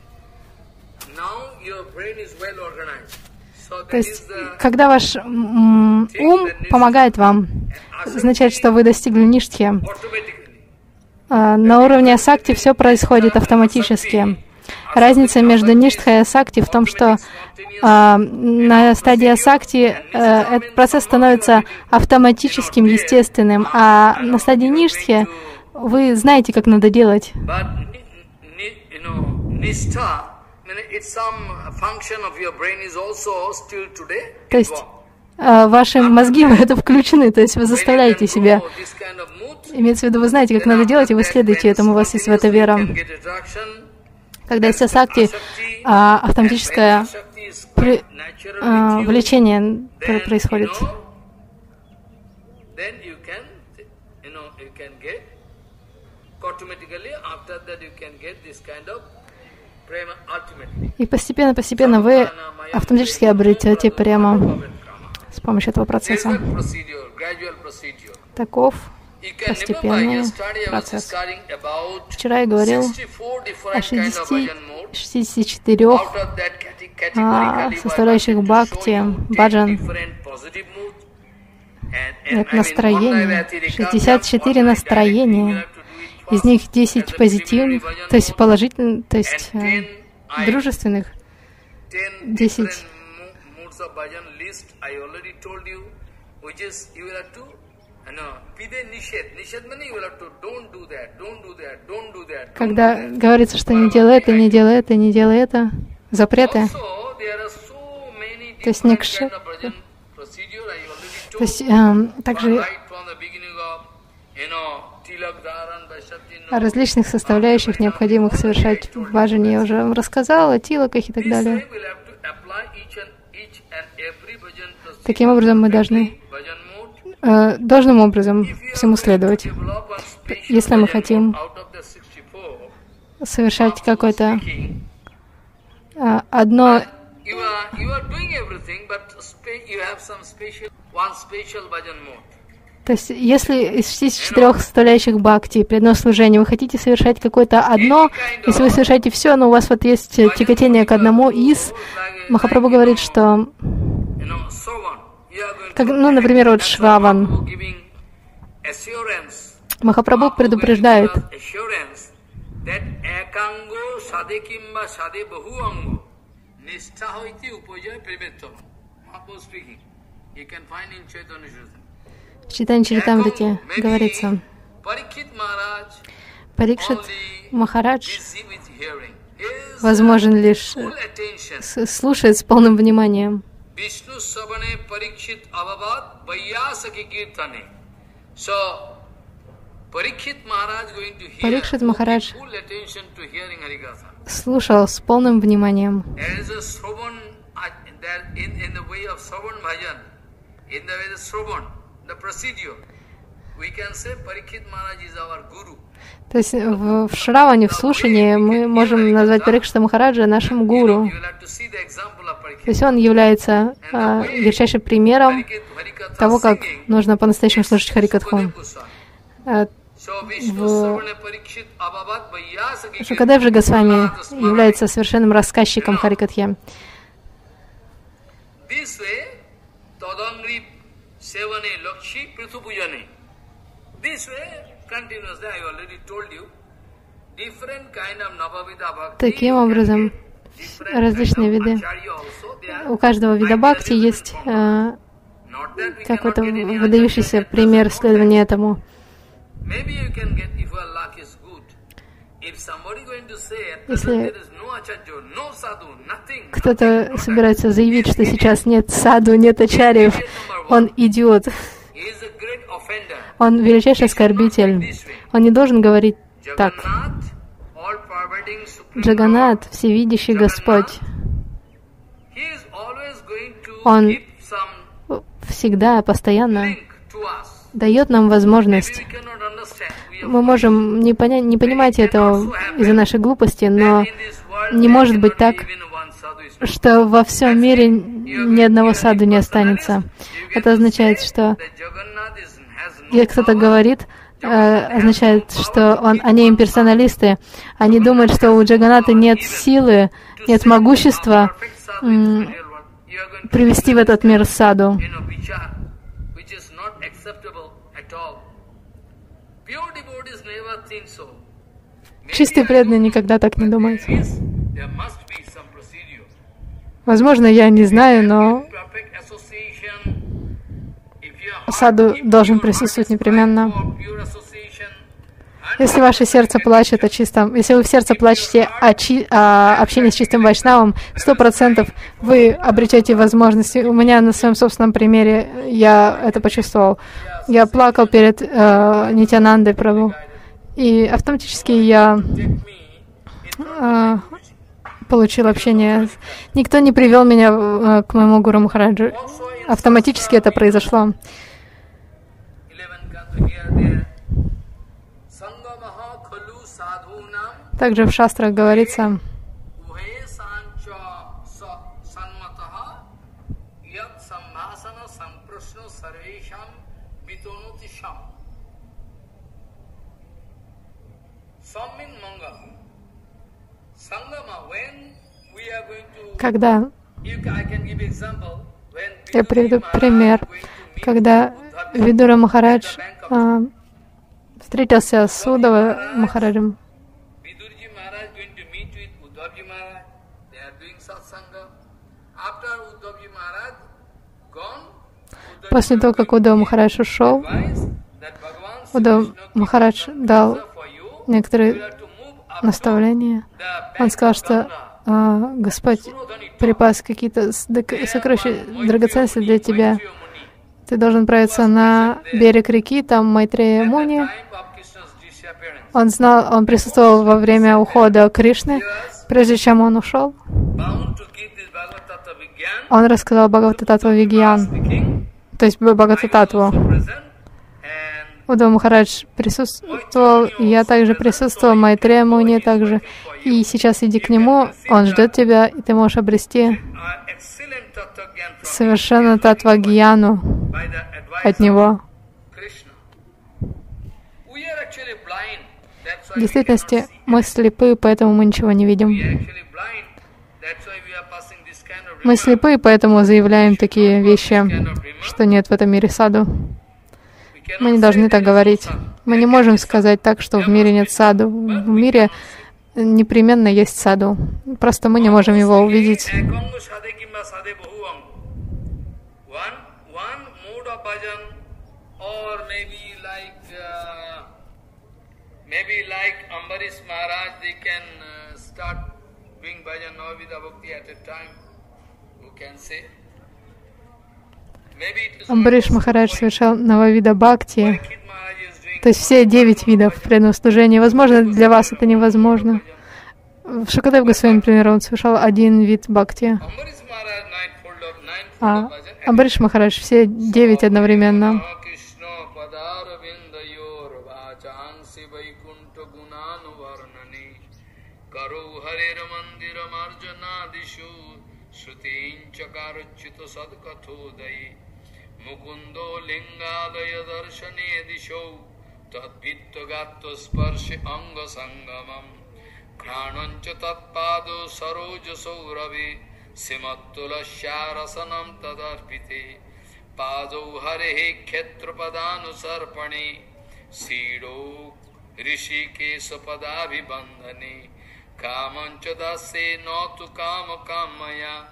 То есть, когда ваш ум помогает вам, означает, что вы достигли ништхи. На уровне асакти все происходит автоматически. Разница между ништхой и асакти в том, что а, на стадии асакти а, этот процесс становится автоматическим, естественным, а на стадии ништхи вы знаете, как надо делать. То есть а, ваши мозги в это включены, то есть вы заставляете себя. Имеется в виду, вы знаете, как надо делать, и вы следуете этому, у вас есть в это вера. Когда есть асакти, а, автоматическое при, а, влечение происходит. И постепенно-постепенно вы автоматически обретете према. с помощью этого процесса. Таков постепенный процесс. Вчера я говорил о шестидесяти четырёх а, составляющих бхакти, баджан. Это настроение, шестьдесят четыре настроения, из них десять позитивных, то есть положительных, то есть э, дружественных, десять когда говорится, что не делай это, не делай это, не делай это, запреты. То есть некши. То есть э, также о различных составляющих, необходимых совершать в баджане, я уже вам рассказала, о тилаках и так далее. Таким образом, мы должны э, должным образом всему следовать. Если мы хотим совершать какое-то э, одно То есть, если из шестидесяти четырёх составляющих бхакти при одном служении вы хотите совершать какое-то одно, если вы совершаете все, но у вас вот есть тяготение к одному из, Махапрабху говорит, что, как, ну, например, вот Шраван. Махапрабху предупреждает, в Чайтанья Чаритамрите говорится, Парикшит Махарадж возможен лишь слушает с полным вниманием. Парикшит Махарадж слушал с полным вниманием. То есть в, в Шраване, в слушании мы можем назвать Парикшита Махараджа нашим гуру. То есть он является а, ярчайшим примером того, как нужно по-настоящему слушать Харикатху. А, в... Шукадев Госвами является совершенным рассказчиком Харикатхи. Таким образом, различные виды. У каждого вида бхакти есть э, какой-то выдающийся пример следования этому. Если кто-то собирается заявить, что сейчас нет саду, нет ачарьев, он идиот. Он величайший оскорбитель. Он не должен говорить так. Джаганат, всевидящий Господь, Он всегда, постоянно дает нам возможность. Мы можем не, поня- не понимать этого из-за нашей глупости, но не может быть так, что во всем мире ни одного саду не останется. Это означает, что если кто-то говорит, э, означает, что он, они имперсоналисты, они думают, что у Джаганата нет силы, нет могущества м- привести в этот мир саду. Чистый преданный никогда так не думает. Возможно, я не знаю, но саду должен присутствовать непременно. Если ваше сердце плачет о чистом, если вы в сердце плачете о, чи, о общении с чистым вайшнавом, сто процентов вы обретете возможности. У меня на своем собственном примере я это почувствовал. Я плакал перед э, Нитьянандой Прабху, и автоматически я э, получил общение. Никто не привел меня э, к моему Гуру Махараджу. Автоматически это произошло. Также в шастрах говорится, Когда, я приведу пример, когда Видура Махарадж а, встретился с Удава Махараджем, после того, как Удава Махарадж ушел, Удава Махарадж дал некоторые наставления. Он сказал, что а, Господь припас какие-то сокровища, драгоценности для тебя. Ты должен отправиться на берег реки, там Майтрея Муни. Он знал, он присутствовал во время ухода Кришны. Прежде чем он ушел, он рассказал Бхагавата-татва Вигьян, то есть Бхагавата-татву. Удава Махарадж присутствовал, и я также присутствовал, Майтрея Муни также. И сейчас иди к нему, он ждет тебя, и ты можешь обрести совершенно татва-гьяну от него. В действительности мы слепы, поэтому мы ничего не видим. Мы слепы, поэтому заявляем такие вещи, что нет в этом мире саду. Мы не должны так говорить. Мы не можем сказать так, что в мире нет саду. В мире непременно есть саду. Просто мы не можем его увидеть. Амбариш Махарадж совершал Нававида Бхакти, то есть все девять видов преданного служения. Возможно, для вас это невозможно. В Шукадев Госвами, например, он совершал один вид Бхакти. А Амбариш Махарадж все девять одновременно. Mukundo lingadaya darshane disho tadvitta gatto sparshe anga sangamam kranancha tatpado saroja sauravi simattula sharasanam tadarpite pado harehe khetrapadanu sarpane sido rishikesa padabhibandhane kamancha dasse notu kama kamaya.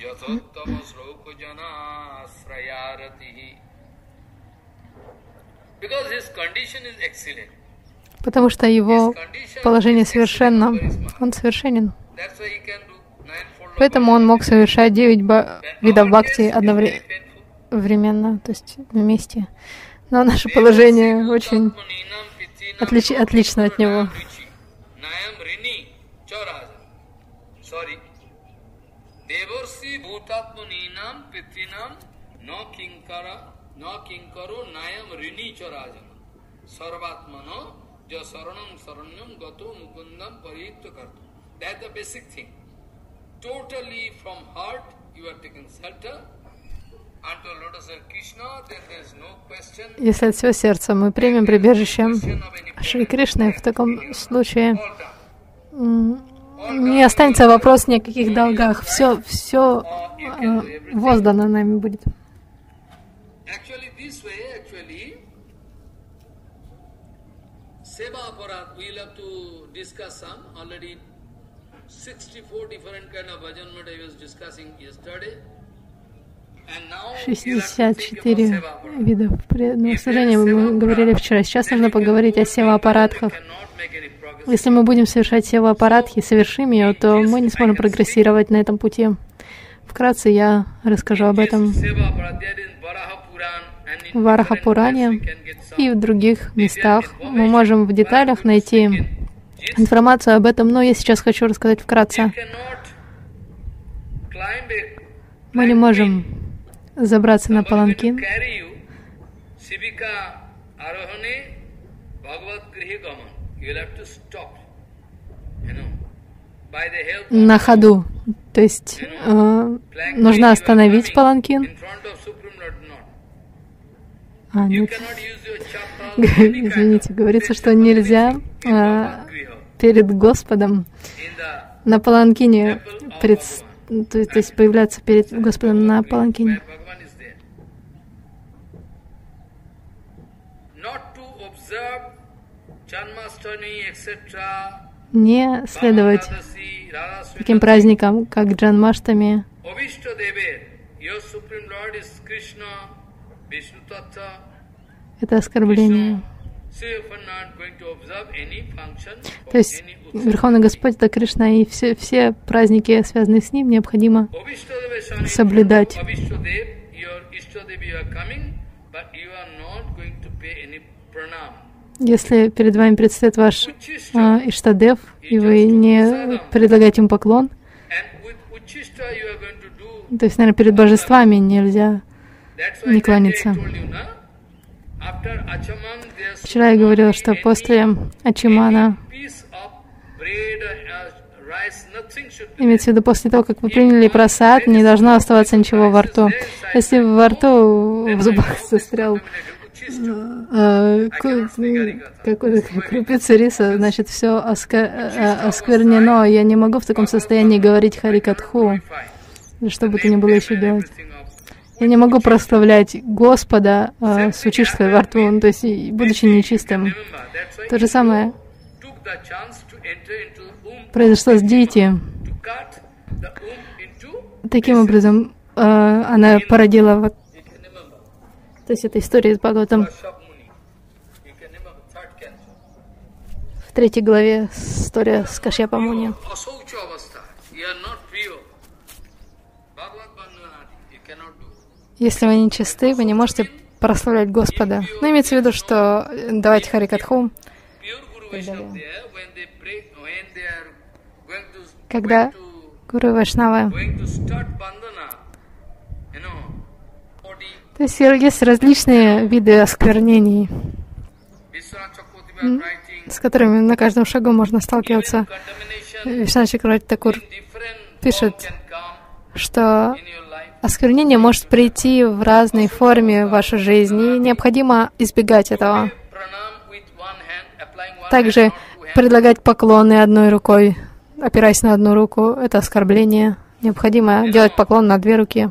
Потому что его положение совершенно, он совершенен. Поэтому он мог совершать девять ба- видов бхакти одновременно, то есть вместе. Но наше положение очень отлич- отлично от него. Devarsi bhutatmaninam pitrinam no kinkara no kinkaro nayam rini charajana sarvatmano ja saranam saranyam gato mukundam parihitya kartu. That's the basic thing. Totally from heart you are taking shelter unto lotus of Krishna, then there is no question. Если от всего сердца мы примем прибежище Шри Кришны, в таком случае не останется вопрос ни о каких долгах. Все, все э, воздано нами будет. шестьдесят четыре вида преданного служения мы говорили вчера. Сейчас нужно поговорить о сева-аппаратхах. Если мы будем совершать сева-аппаратхи, совершим ее, то мы не сможем прогрессировать на этом пути. Вкратце я расскажу об этом в Вараха-пуране и в других местах. Мы можем в деталях найти информацию об этом, но я сейчас хочу рассказать вкратце. Мы не можем забраться на паланкин на ходу. То есть э, нужно остановить паланкин. А, нет. Извините, говорится, что нельзя э, перед Господом на паланкине, пред, то, то есть появляться перед Господом на паланкине. Не следовать таким праздникам, как Джанмаштами. Это оскорбление. То есть Верховный Господь — это Кришна, и все, все праздники, связанные с Ним, необходимо соблюдать. Если перед вами предстоит ваш а, Иштадев, и вы не предлагаете им поклон, то есть, наверное, перед божествами нельзя не кланяться. Вчера я говорила, что после Ачимана, имеется в виду, после того, как вы приняли прасад, не должно оставаться ничего во рту. Если во рту, в зубах застрял какой-то крупица риса, значит, все осквернено. Я не могу в таком состоянии говорить Харикатху, что бы то ни было еще делать. Я не могу прославлять Господа э, с учишкой во рту, ну, то есть, будучи нечистым. То же самое произошло с Дити. Таким образом, э, она породила... Вот, то есть, это история из Бхагаватам. В третьей главе история с Кашьяпа Муни. Если вы не чисты, вы не можете прославлять Господа. Но имеется в виду, что давайте Харикатху. Когда Гуру Вайшнава, то есть есть различные виды осквернений, с которыми на каждом шагу можно сталкиваться. Вишванат Чакраварти Такур пишет, что осквернение может прийти в разной форме в вашу жизнь, и необходимо избегать этого. Также предлагать поклоны одной рукой, опираясь на одну руку, это оскорбление. Необходимо делать поклон на две руки.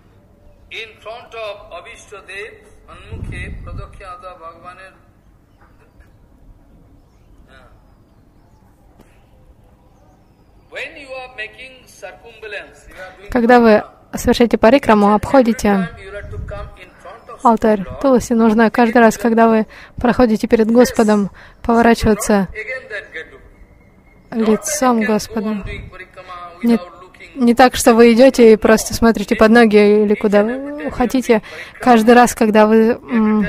Когда вы совершаете парикраму, обходите алтарь Туласи, нужно каждый раз, когда вы проходите перед Господом, поворачиваться лицом к Господу. Не, не так, что вы идете и просто смотрите под ноги или куда вы хотите. Каждый раз, когда вы м,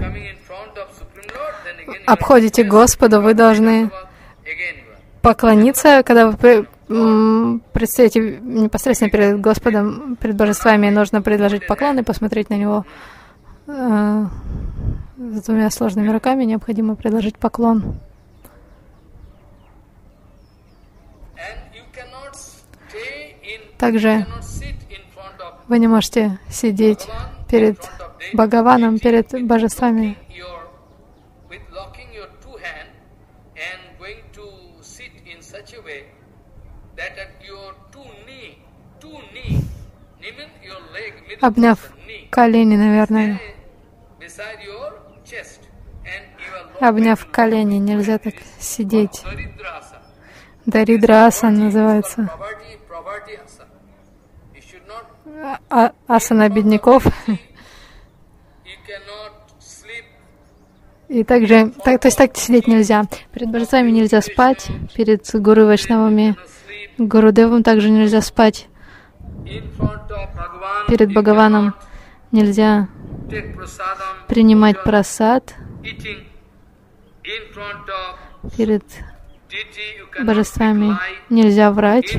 обходите Господу, вы должны поклониться, когда вы предстоите непосредственно перед Господом, перед божествами, нужно предложить поклон и посмотреть на Него. С двумя сложными руками необходимо предложить поклон. Также вы не можете сидеть перед Бхагаваном, перед божествами. Обняв колени, наверное. Обняв колени, нельзя так сидеть. Даридра-асан называется. А асана бедняков. И также, так, то есть так сидеть нельзя. Перед божествами нельзя спать, перед Гуру Вайшнавами, Гурудевом также нельзя спать. Перед Бхагаваном нельзя принимать прасад. Перед божествами нельзя врать.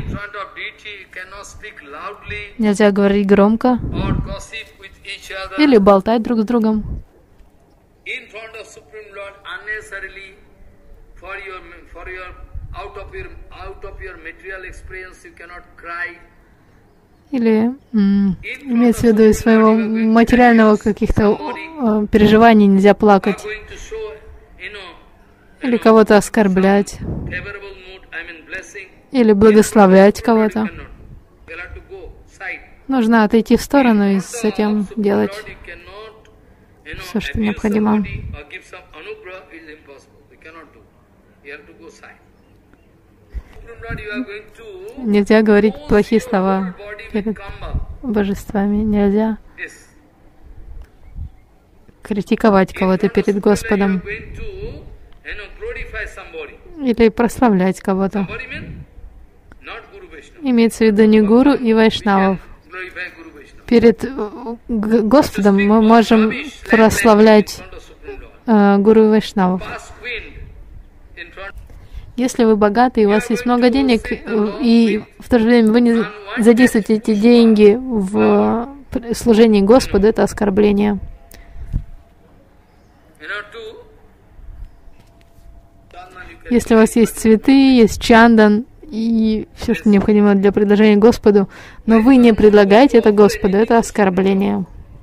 Нельзя говорить громко. Или болтать друг с другом. Или м, имеется в виду из своего материального каких-то переживаний нельзя плакать. Или кого-то оскорблять. или благословлять кого-то. Нужно отойти в сторону и затем делать все, что необходимо. Нельзя говорить плохие слова перед божествами. Нельзя критиковать кого-то перед Господом или прославлять кого-то. Имеется в виду не гуру и вайшнавов. Перед Господом мы можем прославлять э, гуру и вайшнавов. Если вы богаты, и у вас есть много денег, и в то же время вы не задействуете эти деньги в служении Господу, это оскорбление. Если у вас есть цветы, есть чандан, и все, что необходимо для предложения Господу, но вы не предлагаете это Господу, это оскорбление.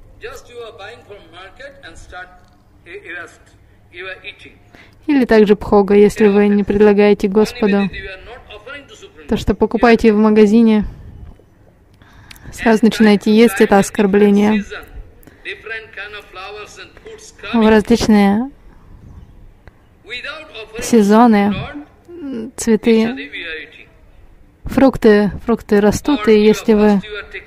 Или также бхога, если вы не предлагаете Господу то, что покупаете в магазине, сразу начинаете есть, это оскорбление. В различные сезоны цветы, фрукты, фрукты растут, и если вы,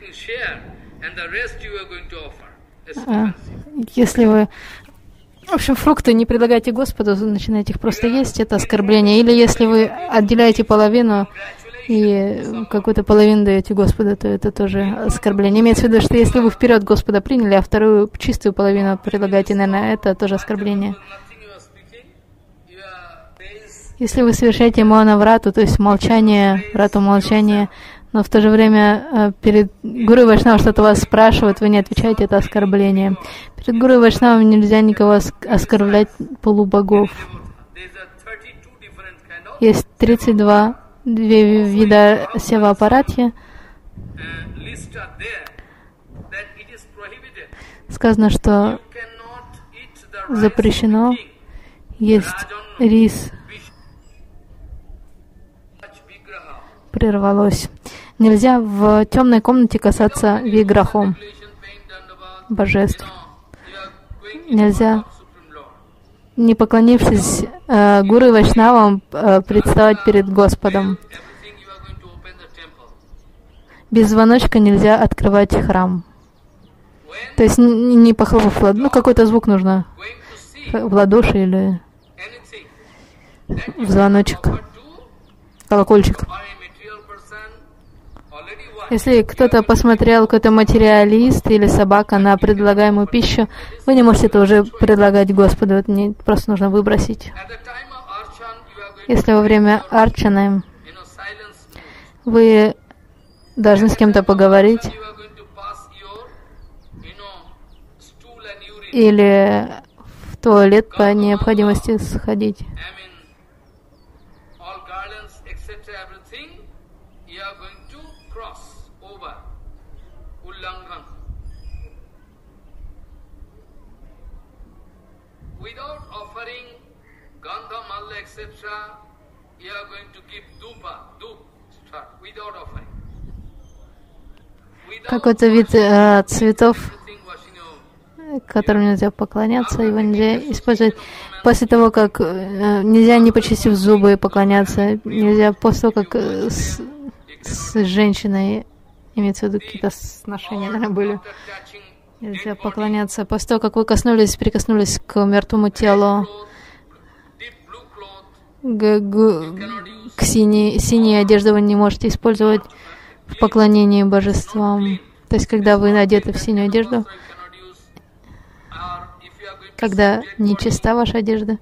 а, если вы, в общем, фрукты не предлагаете Господу, начинаете их просто есть, это оскорбление. Или если вы отделяете половину и какую-то половину даете Господу, то это тоже оскорбление. Имеется в виду, что если вы вперед Господа приняли, а вторую чистую половину предлагаете, наверное, это тоже оскорбление. Если вы совершаете мауна-врату, то есть молчание, врату молчания, но в то же время перед гуру и вайшнавом что-то вас спрашивают, вы не отвечаете, это оскорбление. Перед гуру и вайшнавом нельзя никого оскорблять полубогов. Есть тридцать два две вида сева-апаратья. Сказано, что запрещено есть рис. Прервалось. Нельзя в темной комнате касаться виграхом, божеств. Нельзя, не поклонившись э, гуру и вайшнавам, э, представать перед Господом. Без звоночка нельзя открывать храм. То есть не, не похлопав в ладоши, ну какой-то звук нужно в ладоши или в звоночек, колокольчик. Если кто-то посмотрел, какой-то материалист или собака на предлагаемую пищу, вы не можете это уже предлагать Господу, это не, просто нужно выбросить. Если во время арчаны вы должны с кем-то поговорить, или в туалет по необходимости сходить, какой-то вид э, цветов, которым нельзя поклоняться, его нельзя использовать после того, как э, нельзя, не почистив зубы, поклоняться, нельзя после того, как э, с, с женщиной, имеется в виду какие-то сношения, наверное, были, нельзя поклоняться после того, как вы коснулись, прикоснулись к мертвому телу, к, к, к синей, синей одежды вы не можете использовать в поклонении божествам. То есть, когда вы одеты в синюю одежду, когда нечиста ваша одежда,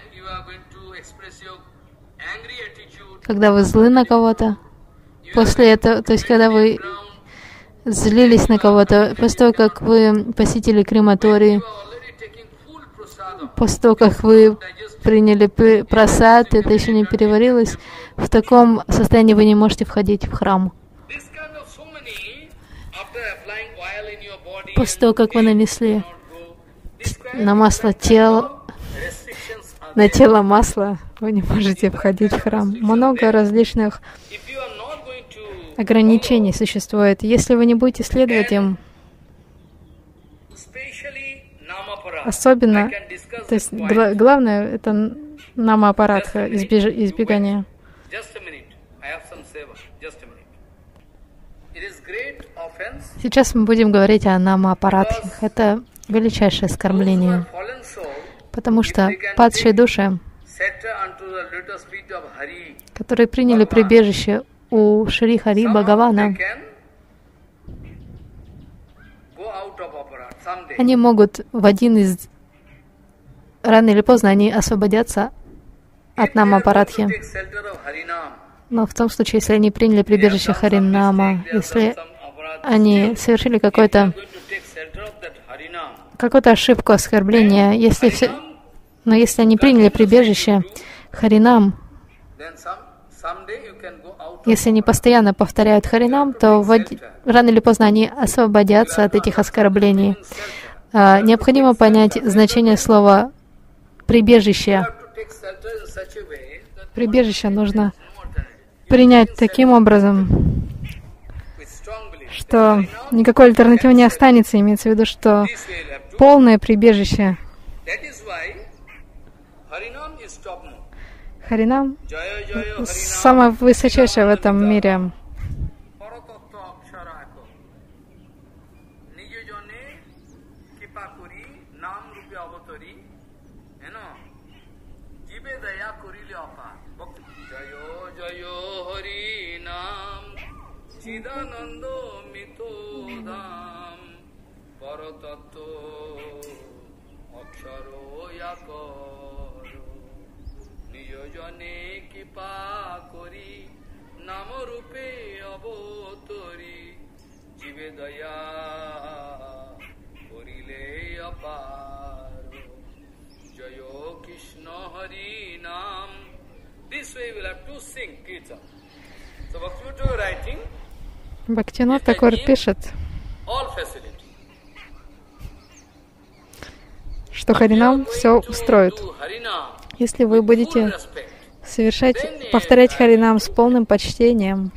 когда вы злы на кого-то, после этого, то есть, когда вы злились на кого-то, после того, как вы посетили крематорий, после того, как вы приняли прасад, это еще не переварилось, в таком состоянии вы не можете входить в храм. После того, как вы нанесли на масло тело, на тело масла, вы не можете входить в храм. Много различных ограничений существует. Если вы не будете следовать им, особенно, то есть гла главное — это намапарадха, избеж избегание. Сейчас мы будем говорить о намапарадхах. Это величайшее оскорбление, потому что падшие души, которые приняли прибежище у Шри Хари Бхагавана, они могут в один из... Рано или поздно они освободятся от намапарадхи. Но в том случае, если они приняли прибежище Харинама, если они совершили какое-то какую-то ошибку, оскорбление, если все... но если они приняли прибежище Харинам, если они постоянно повторяют Харинам, то в... рано или поздно они освободятся от этих оскорблений. А, необходимо понять значение слова «прибежище». Прибежище нужно принять таким образом, что никакой альтернативы не останется. Имеется в виду, что полное прибежище. Харинам самое высочайшее в этом мире. Бхактивинода Такур пишет, что Харинам все устроит. Если вы будете совершать, повторять Харинам с полным почтением,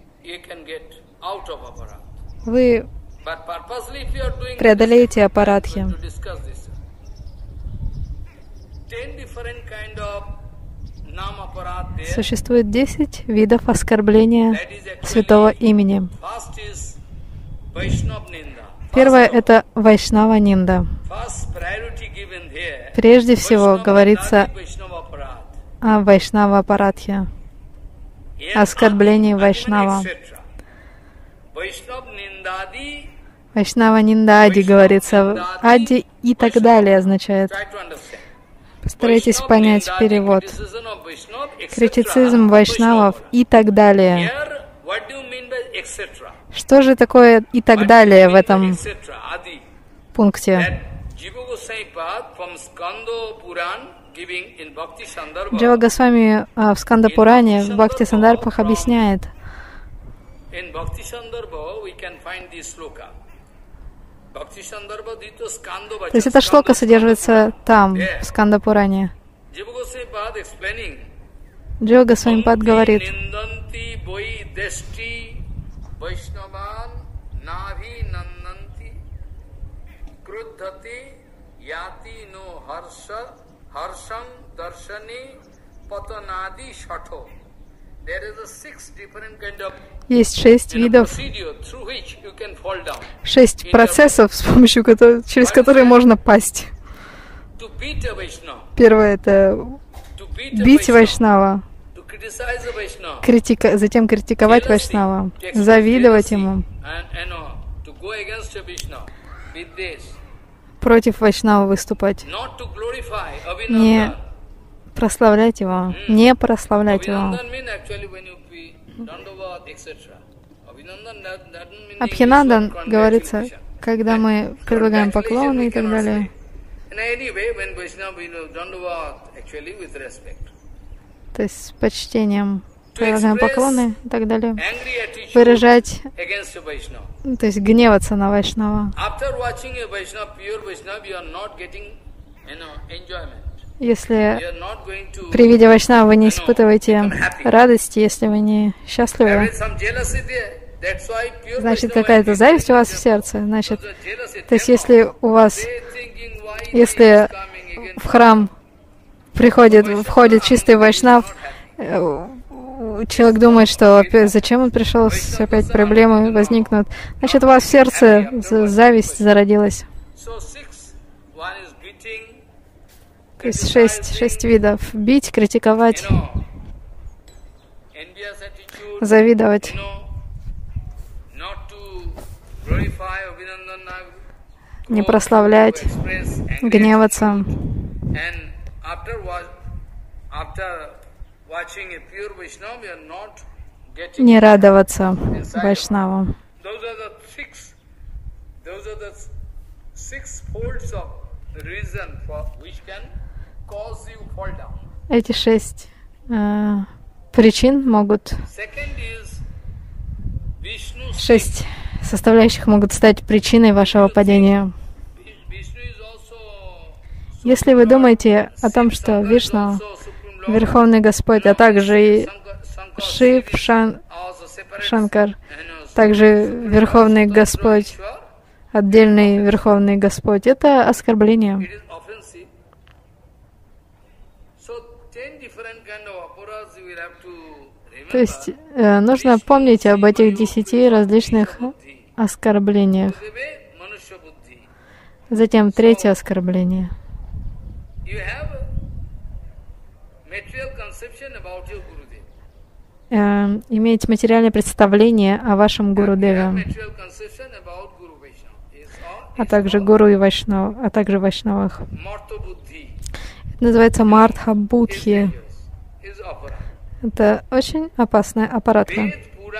вы преодолеете апарадхи. Существует десять видов оскорбления святого имени. Первое — это Вайшнава-нинда. Прежде всего говорится о Вайшнава-апарадхе, оскорблении Вайшнава. Вайшнава-ниндади говорится, ади и так далее означает. Постарайтесь понять перевод. Критицизм вайшнавов и так далее. Что же такое и так далее в этом пункте? Джива Госвами в Сканда-пуране в Бхакти-сандарбхах объясняет. То есть эта шлока содержится там, в Сканда-пуране. Джива Госвами-пад говорит, есть шесть видов, шесть процессов, с помощью которых, через которые можно пасть. Первое — это бить Вайшнава, критика, затем критиковать Вайшнава, завидовать ему, против Вайшнава выступать, не прославлять его, не прославлять его. Абхинандан говорится, когда мы предлагаем поклоны и так далее. То есть с почтением предлагаем поклоны и так далее. Выражать, то есть гневаться на Вайшнава. Если при виде Вайшнава вы не испытываете радости, если вы не счастливы, значит, какая-то зависть у вас в сердце. Значит, то есть, если у вас, если в храм приходит, входит чистый Вайшнав, человек думает, что опять, зачем он пришел, опять проблемы возникнут. Значит, у вас в сердце зависть зародилась. То есть шесть, шесть видов. Бить, критиковать, завидовать, не прославлять, гневаться. Не радоваться Вайшнавам. Эти шесть э, причин могут, шесть составляющих могут стать причиной вашего падения. Если вы думаете о том, что Вишну, Верховный Господь, а также и Шив, Шан, Шанкар, также Верховный Господь, отдельный Верховный Господь, это оскорбление. То есть э, нужно помнить об этих десяти различных оскорблениях. Затем третье оскорбление. Э, иметь материальное представление о вашем Гурудеве, а также Гуру и Вайшнав, а также Вайшнавах. Это называется Мартха Будхи. Это очень опасная аппаратка.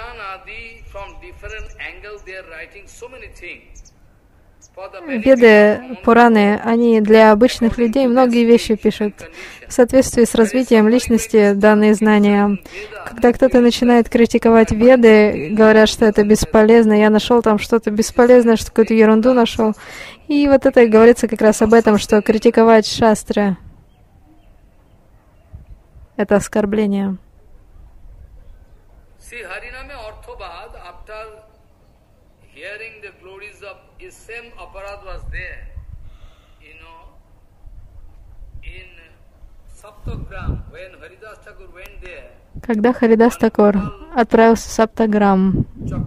Веды, Пураны, они для обычных людей многие вещи пишут в соответствии с развитием личности данные знания. Когда кто-то начинает критиковать Веды, говорят, что это бесполезно, я нашел там что-то бесполезное, что какую-то ерунду нашел. И вот это и говорится как раз об этом, что критиковать шастры — это оскорбление. See, Hariname Orthobad, after hearing the glories of his same Aparad was there, you know, in Saptagram, when Haridas Thakur went there. Когда Харидас Такур отправился в Саптаграм,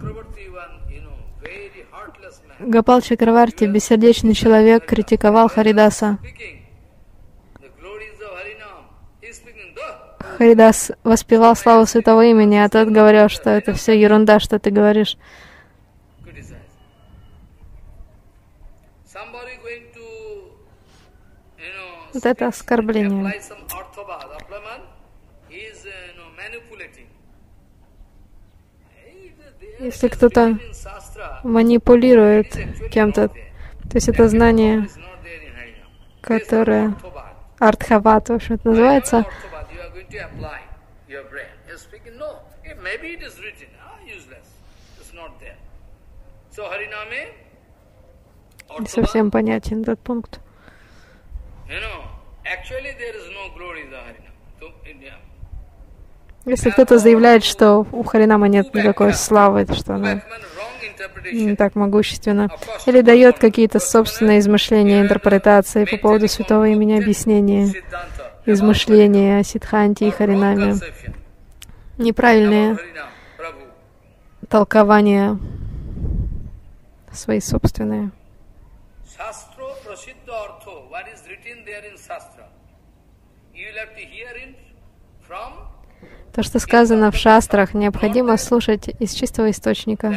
Гопал Чакраварти, бессердечный человек, критиковал Харидаса. Харидас воспевал славу святого имени, а тот говорил, что это все ерунда, что ты говоришь. Вот это оскорбление. Если кто-то манипулирует кем-то, то есть это знание, которое Артхават, в общем, это называется. Не совсем понятен этот пункт. Если кто-то заявляет, что у Харинама нет никакой славы, что она не так могущественна, или дает какие-то собственные измышления, интерпретации по поводу святого имени, объяснения, измышления о Сиддханте и Харинаме, неправильные толкования свои собственные. То, что сказано в шастрах, необходимо слушать из чистого источника.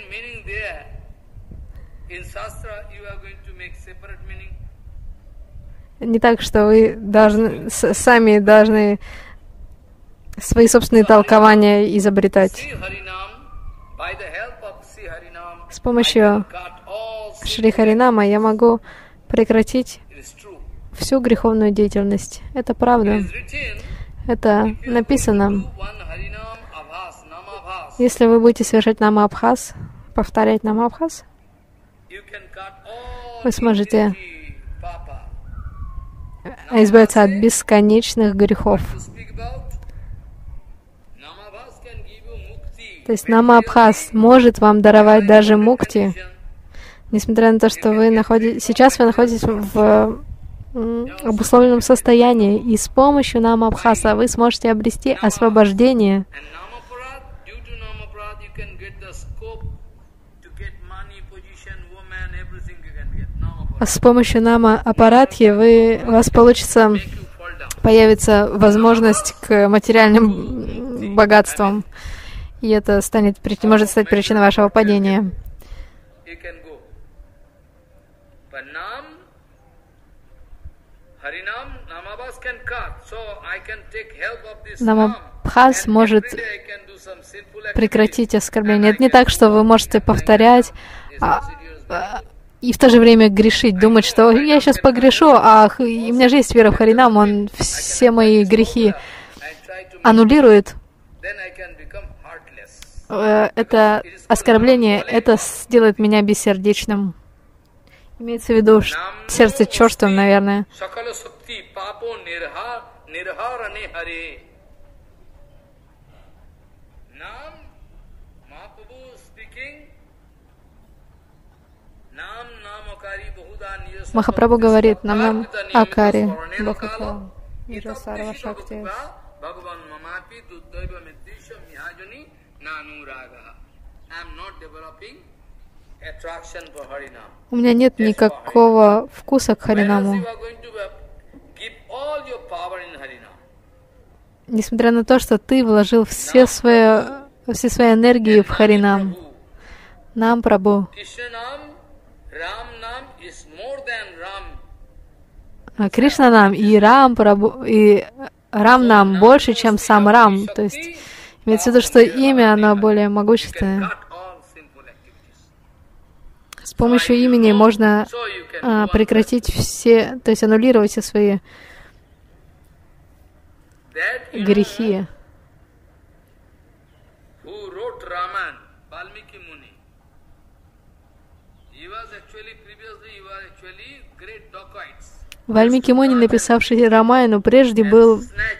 Не так, что вы должны, сами должны свои собственные толкования изобретать. С помощью Шри Харинама я могу прекратить всю греховную деятельность. Это правда. Это написано. Если вы будете совершать намабхас, повторять намабхас, вы сможете избавиться от бесконечных грехов. То есть Намабхас может вам даровать даже мукти, несмотря на то, что вы находитесь, сейчас вы находитесь в обусловленном состоянии, и с помощью Намабхаса вы сможете обрести освобождение. С помощью Нама Апарадхи вы, у вас получится, появится возможность к материальным богатствам, и это станет, может стать причиной вашего падения. Намабхас может прекратить оскорбление. Это не так, что вы можете повторять а, а, и в то же время грешить, думать, что я сейчас погрешу, а у меня же есть вера в Харинам, он все мои грехи аннулирует. Это оскорбление, это сделает меня бессердечным. Имеется в виду сердце черствым, наверное. Махапрабху говорит нам, нам Акари, Бхаката, Ирасарва Шакти. У меня нет никакого вкуса к Харинаму. Несмотря на то, что ты вложил все свои, все свои энергии в Харинам. Нам, Прабху. Кришна нам и Рам, Прабху, и Рам нам больше, чем сам Рам. То есть имеется в виду, что имя, оно более могущественное. С помощью имени можно а, прекратить все, то есть аннулировать все свои грехи. Вальмики Муни, написавший Рамаяну, прежде был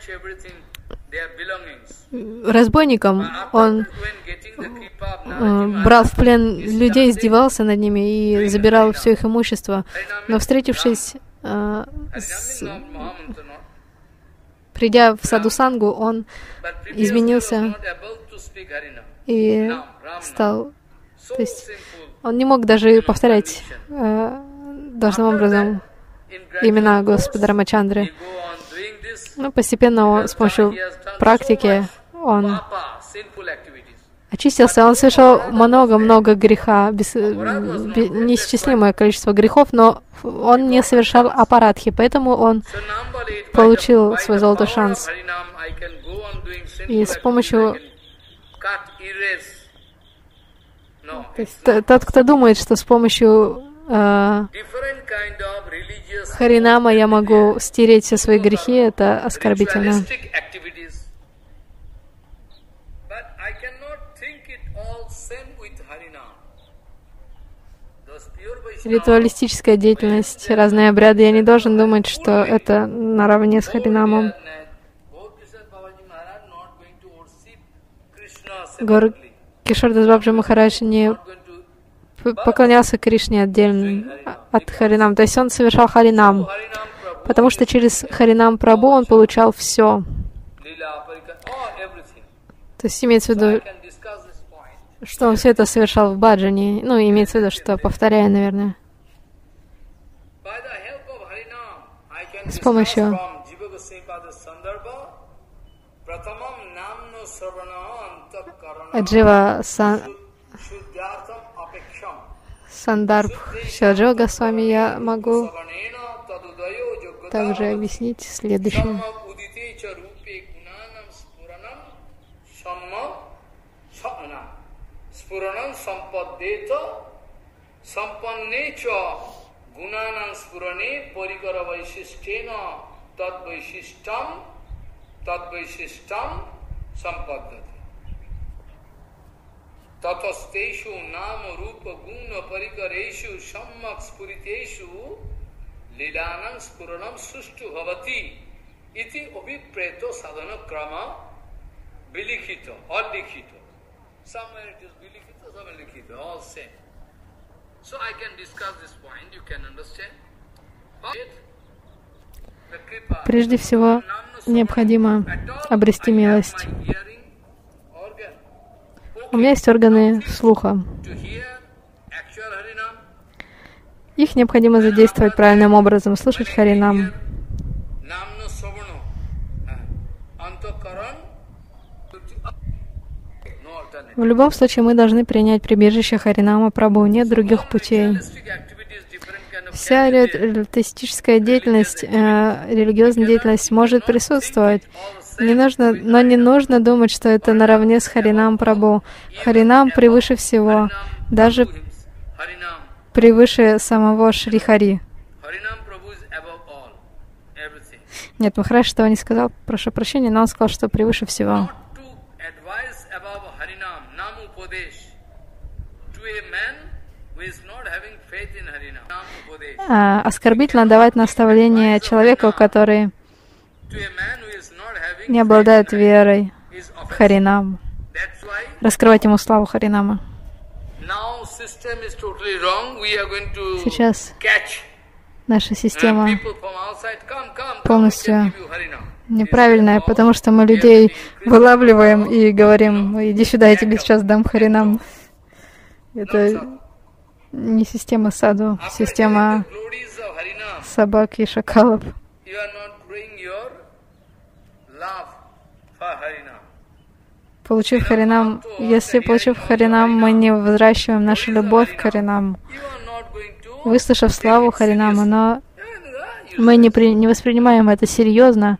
разбойником. Он брал в плен людей, издевался над ними и забирал все их имущество. Но встретившись, э, с, придя в Садхусангу, он изменился и стал... То есть он не мог даже повторять э, должным образом имена Господа Рамачандры. Но постепенно он, с помощью практики он очистился. Он совершал много-много греха, без, без, неисчислимое количество грехов, но он не совершал апарадхи, поэтому он получил свой золотой шанс. И с помощью... То есть, тот, кто думает, что с помощью э, Харинама я могу стереть все свои грехи, это оскорбительно. Ритуалистическая деятельность, разные обряды, я не должен думать, что это наравне с Харинамом. Гор Кишордас Бабджи Махарадж не поклонялся Кришне отдельно от Харинам, то есть он совершал Харинам, потому что через Харинам Прабху он получал все. То есть имеется в виду, что он все это совершал в баджане, ну, имеется в виду, что повторяя, наверное. С помощью Аджива Сан... Сандарбх Шаджо Госвами я могу также объяснить следующее. Tatasteshu nama rupa guna parikareshu sammak spuritesu Lilanam spuranam sushtu bhavati iti abhipreto sadhana krama bilikhito or likhito. Somewhere it is bilikhito, somewhere likhito, all same. So I can discuss this point, you can understand. Прежде всего, необходимо обрести милость. У меня есть органы слуха. Их необходимо задействовать правильным образом, слушать Харинам. В любом случае, мы должны принять прибежище Харинама Прабху, нет других путей. Вся реалистическая деятельность, э, религиозная деятельность может присутствовать, не нужно, но не нужно думать, что это наравне с Харинам Прабху. Харинам превыше всего, даже превыше самого Шри Хари. Нет, Махарадж этого не сказал, прошу прощения, но он сказал, что превыше всего. А, оскорбительно давать наставление человеку, который не обладает верой в Харинам, раскрывать ему славу Харинама. Сейчас наша система полностью неправильная, потому что мы людей вылавливаем и говорим: иди сюда, я тебе сейчас дам Харинам. Это не система саду, система собак и шакалов. Получив Харинам, если получив Харинам, мы не взращиваем нашу любовь к Харинаму, выслушав славу Харинама, но мы не, при, не воспринимаем это серьезно,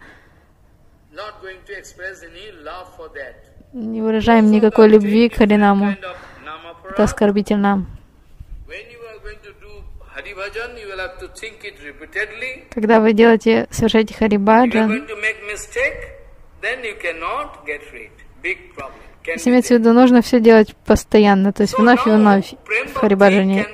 не выражаем никакой любви к Харинаму. Это оскорбительно. Когда вы делаете, совершаете Харибаджан, если имеется в виду, нужно все делать постоянно, то есть вновь и вновь в Харибаджане.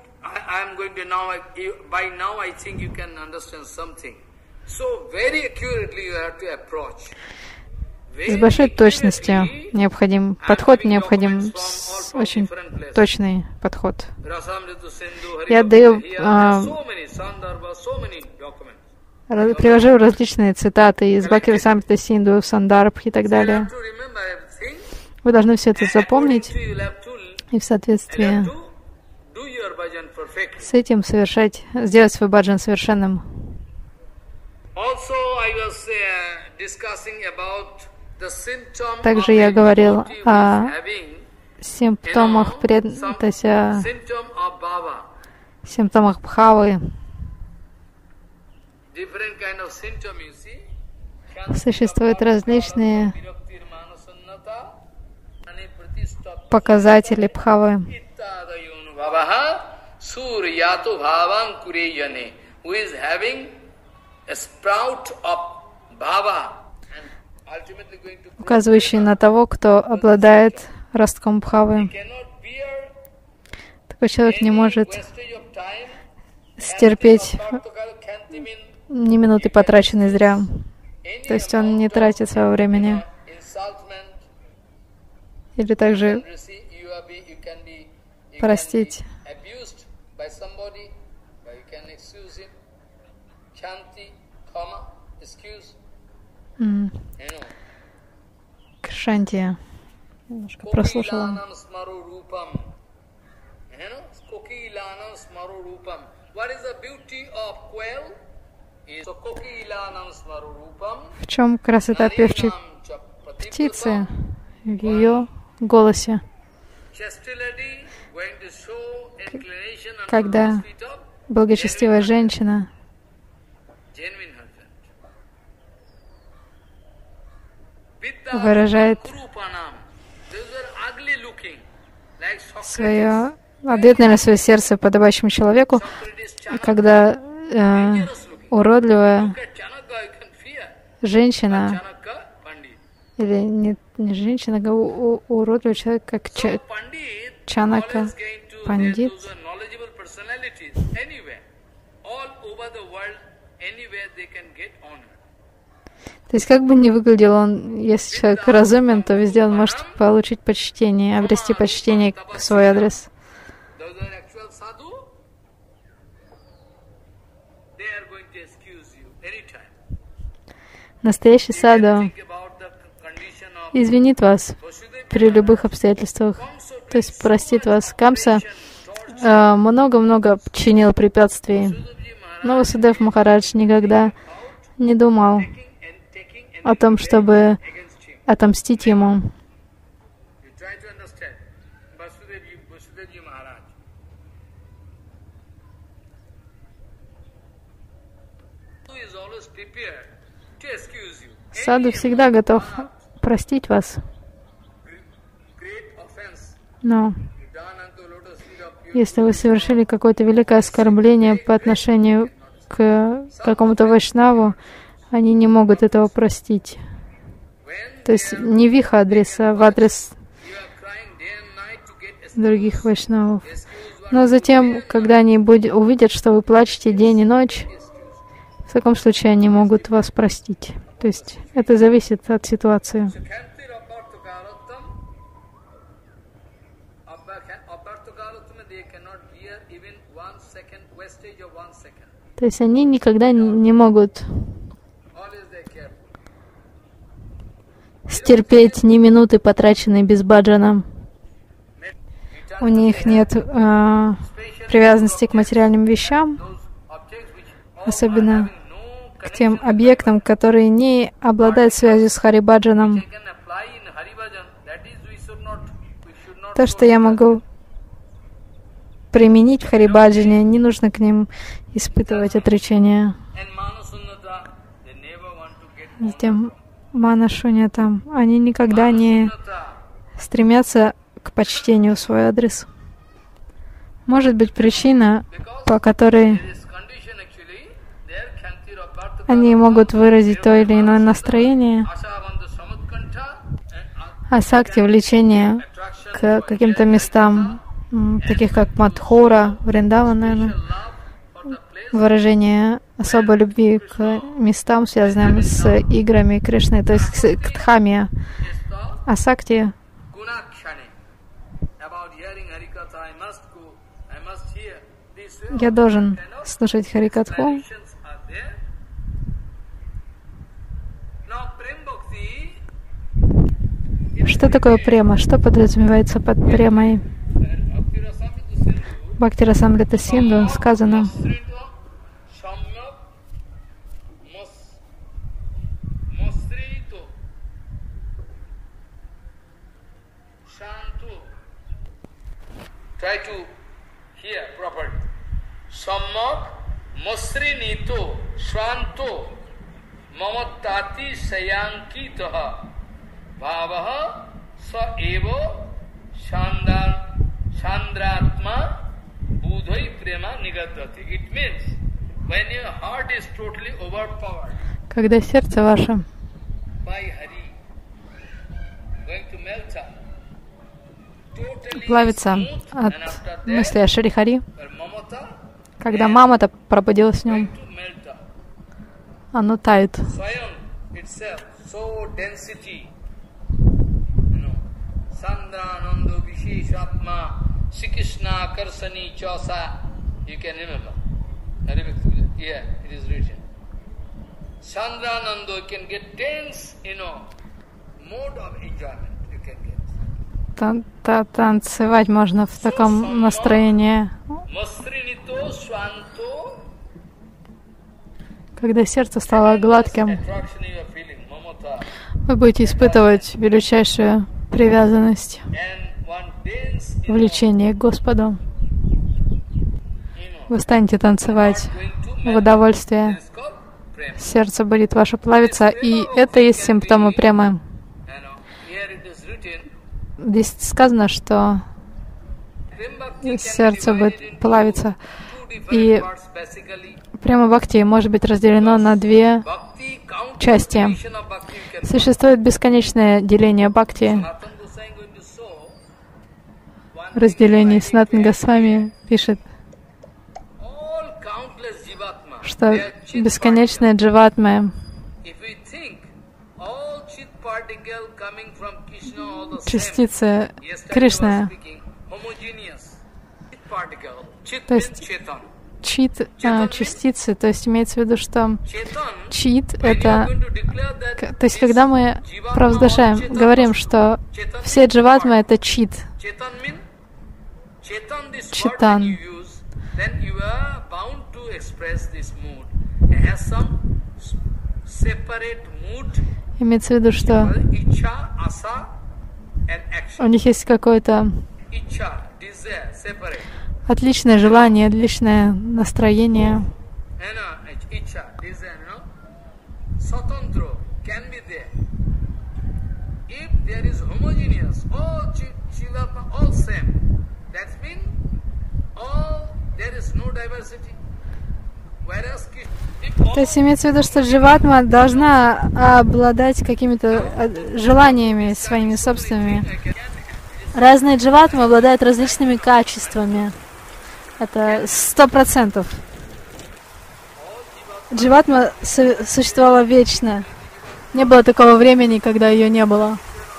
С большой точностью необходим подход, необходим очень точный подход. Я даю, а, привожу различные цитаты из Бхактивинода Синду, Сандарбх и так далее. Вы должны все это запомнить и в соответствии с этим совершать, сделать свой баджан совершенным. Также я говорил о симптомах, пред... то есть о симптомах бхавы. Существуют различные показатели бхавы. Указывающие на того, кто обладает ростком бхавы. Такой человек не может стерпеть ни минуты, потраченной зря. То есть он не тратит своего времени. Или также простить. Mm. Кшанти. Немножко прослушала. В чем красота певчей птицы? В ее голосе. Когда благочестивая женщина выражает свое, отдает, наверное, свое сердце подобающему человеку, когда э, уродливая женщина, или не, не женщина, а у, у, уродливый человек, как Ча, Чанака, пандит, То есть, как бы ни выглядел он, если человек разумен, то везде он может получить почтение, обрести почтение в свой адрес. Настоящий саду извинит вас при любых обстоятельствах, то есть простит вас. Камса много-много э, чинил препятствий, но Васудев Махарадж никогда не думал о том, чтобы отомстить ему. Саду всегда готов простить вас. Но если вы совершили какое-то великое оскорбление по отношению к какому-то вайшнаву, они не могут этого простить. То есть не в их адрес, а в адрес других вайшнавов. Но затем, когда они будут, увидят, что вы плачете день и ночь, в таком случае они могут вас простить. То есть это зависит от ситуации. То есть они никогда не могут стерпеть ни минуты, потраченной без баджана. У них нет э, привязанности к материальным вещам, особенно к тем объектам, которые не обладают связью с Харибаджаном. То, что я могу применить в Харибаджане, не нужно к ним испытывать отречение. Затем Мана Шуньята, они никогда не стремятся к почтению в свой адрес. Может быть причина, по которой они могут выразить то или иное настроение, асакти, влечение к каким-то местам, таких как Мадхура, Вриндаван, выражение особой любви к местам, связанным с играми Кришны, то есть к Дхаме. Асакти я должен слушать Харикатху. Что такое према? Что подразумевается под премой? В Бхакти Расамрита Синду сказано: try to hear properly. Sammak Mosrinito Swanto Mamatati Sayankitaha Bhavaha Sa Evo Chandratma Budhai Prema Nigadati. It means when your heart is totally overpowered когда сердце ваше by Hari, going to melt up. плавится от мысли о Шри Хари, когда мамата пробудилась в нем, оно тает. Тан -та Танцевать можно в таком настроении, когда сердце стало гладким. Вы будете испытывать величайшую привязанность, влечение к Господу. Вы станете танцевать в удовольствие. Сердце будет ваше плавиться, и это есть симптомы премы. Здесь сказано, что сердце будет плавиться. И према бхакти может быть разделено на две части. Существует бесконечное деление бхакти. Разделение Санатана Госвами пишет: что бесконечные дживатмы, частицы Кришны, то есть чит, а, частицы, то есть имеется в виду, что чит — это, то есть когда мы провозглашаем, говорим, что все дживатмы — это чит, читан, имеется в виду, что у них есть какое-то отличное желание, отличное настроение. То есть имеется в виду, что дживатма должна обладать какими-то желаниями своими собственными. Разные дживатмы обладают различными качествами. Это сто процентов. Дживатма су- существовала вечно. Не было такого времени, когда ее не было.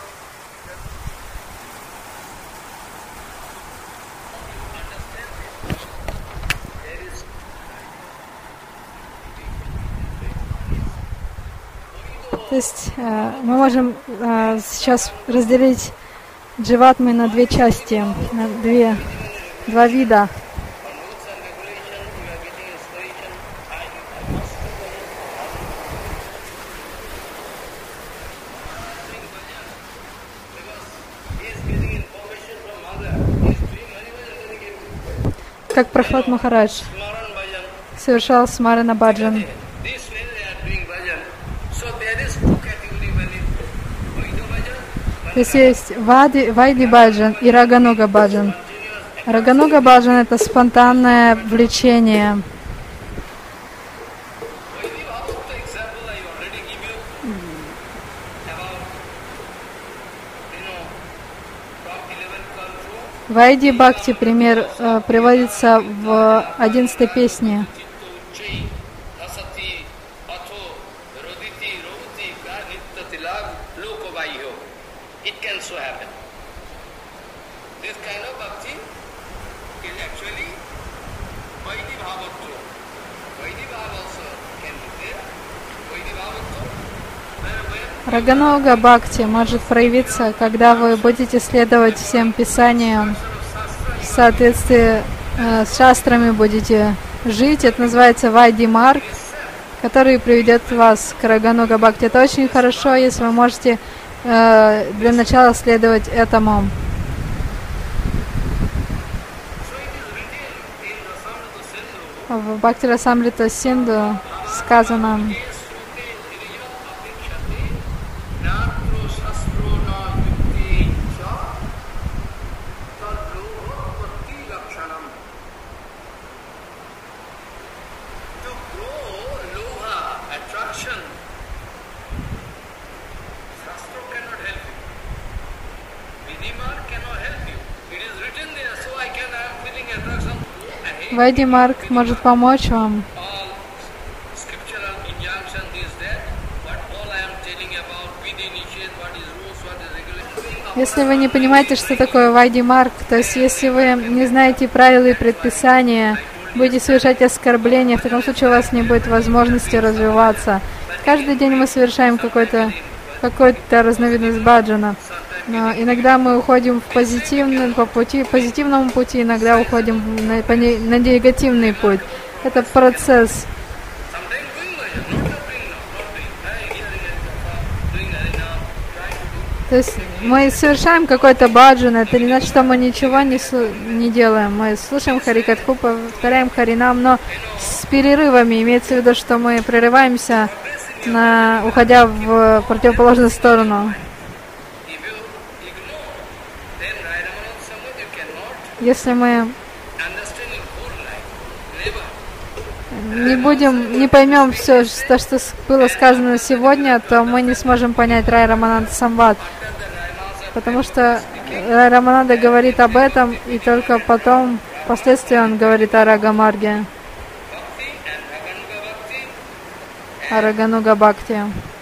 То есть э, мы можем э, сейчас разделить дживатмы на две части, на две, два вида. Как Прахлад Махарадж совершал смарана баджан. То есть есть вади, вайди баджан и рагануга баджан. Рагануга баджан — это спонтанное влечение. Вайди Бхакти пример э, приводится в одиннадцатой песне. Рагануга Бхакти может проявиться, когда вы будете следовать всем писаниям, в соответствии э, с шастрами будете жить. Это называется Вайди Марг, который приведет вас к Рагануга Бхакти. Это очень хорошо, если вы можете э, для начала следовать этому. В Бхакти Расамрита Синду сказано: Вайди Марг может помочь вам. Если вы не понимаете, что такое Вайди Марг, то есть если вы не знаете правила и предписания, будете совершать оскорбления, в таком случае у вас не будет возможности развиваться. Каждый день мы совершаем какой-то какой-то разновидность баджана. Но иногда мы уходим в позитивный, по пути, позитивному пути, иногда уходим на, по не, на негативный путь. Это процесс. То есть мы совершаем какой-то баджан, это не значит, что мы ничего не, не делаем. Мы слушаем Харикатху, повторяем Харинам, но с перерывами. Имеется в виду, что мы прерываемся, на, уходя в противоположную сторону. Если мы не будем, не поймем все, то, что было сказано сегодня, то мы не сможем понять Рай Рамананда Самвад. Потому что Рай Рамананда говорит об этом, и только потом, впоследствии он говорит о Рага Марге. Рагануга Бхакти.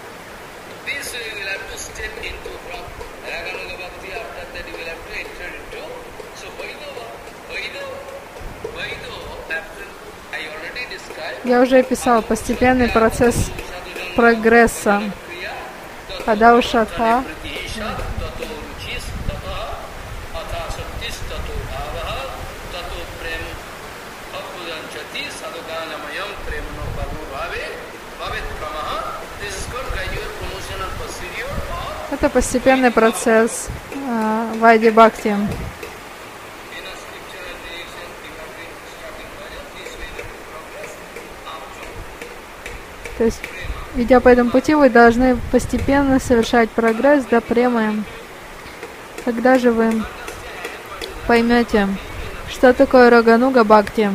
Я уже описал постепенный процесс прогресса. Адаушатха. Это постепенный процесс э, Вайди Бхакти. То есть, идя по этому пути, вы должны постепенно совершать прогресс до премы. Когда же вы поймете, что такое Рагануга Бхакти,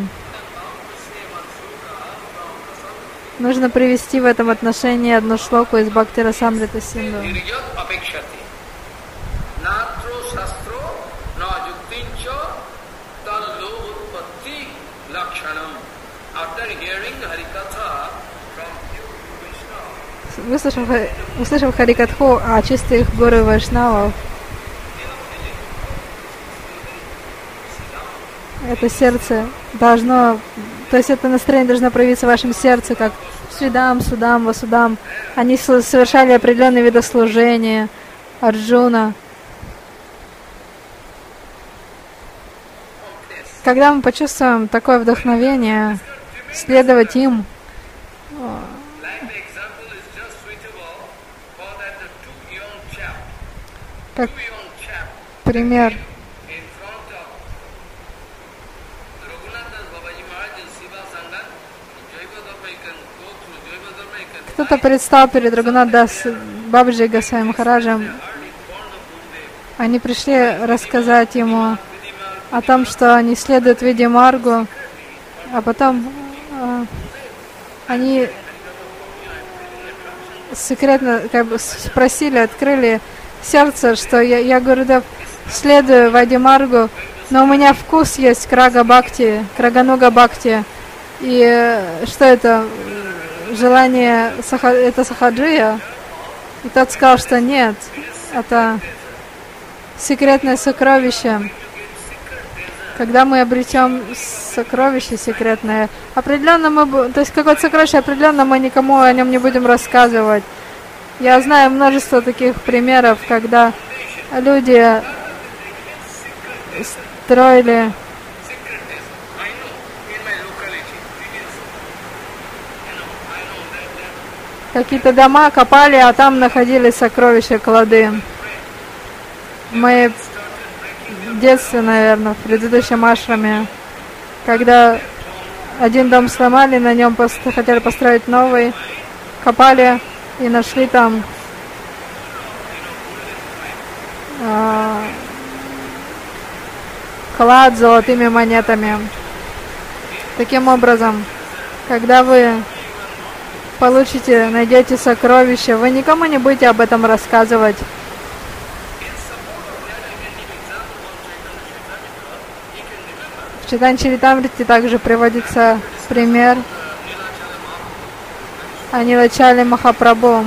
нужно привести в этом отношении одну шлоку из Бхакти Расамрита Синду. Выслушав, услышав Харикатху о чистых гуру Вайшнавов, это сердце должно, то есть это настроение должно проявиться в вашем сердце, как Шридам, Судам, Васудам. Они совершали определенные виды служения, Арджуна. Когда мы почувствуем такое вдохновение, следовать им, как пример, кто-то предстал перед Рагунат-дас Бабаджи Госвами Махараджем. Они пришли рассказать ему о том, что они следуют Види Маргу, а потом э, они секретно как бы спросили, открыли сердце, что я, я Гурудев, следую Вайди Маргу, но у меня вкус есть к Рага Бхакти, к Рагануга Бхакти. И э, что это? Желание, саха, это сахаджия? И тот сказал, что нет, это секретное сокровище. Когда мы обретем сокровище секретное, определенно мы, то есть какое-то сокровище, определенно мы никому о нем не будем рассказывать. Я знаю множество таких примеров, когда люди строили какие-то дома, копали, а там находились сокровища, клады. В моей детстве, наверное, в предыдущем ашраме, когда один дом сломали, на нем пост- хотели построить новый, копали и нашли там э, клад с золотыми монетами. Таким образом, когда вы получите, найдете сокровища, вы никому не будете об этом рассказывать. В Чайтанья-чаритамрите также приводится пример о Нилачале Махапрабху.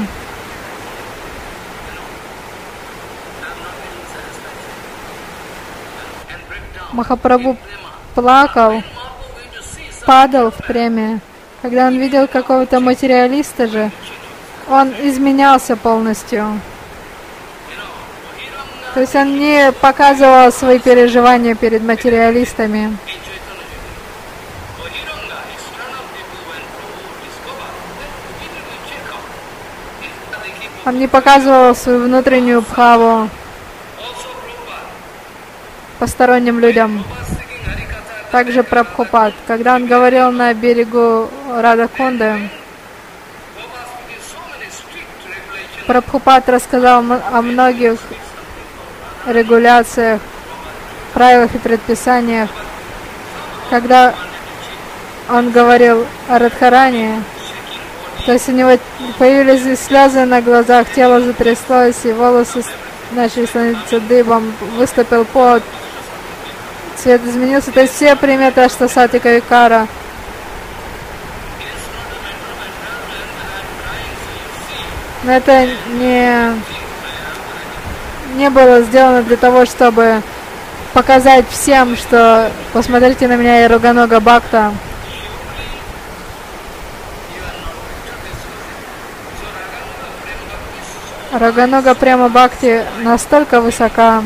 Махапрабху плакал, падал в преме. Когда он видел какого-то материалиста же, он изменялся полностью. То есть он не показывал свои переживания перед материалистами. Он не показывал свою внутреннюю бхаву посторонним людям. Также Прабхупад, когда он говорил на берегу Радхакунды, Прабхупад рассказал о многих регуляциях, правилах и предписаниях. Когда он говорил о Радхаране, то есть у него появились слезы на глазах, тело затряслось, и волосы начали становиться дыбом, выступил пот, цвет изменился. То есть все приметы Аштасатика Викара. Но это не, не было сделано для того, чтобы показать всем, что посмотрите на меня, я Раганога Бхакта. Раганога Према Бхакти настолько высока.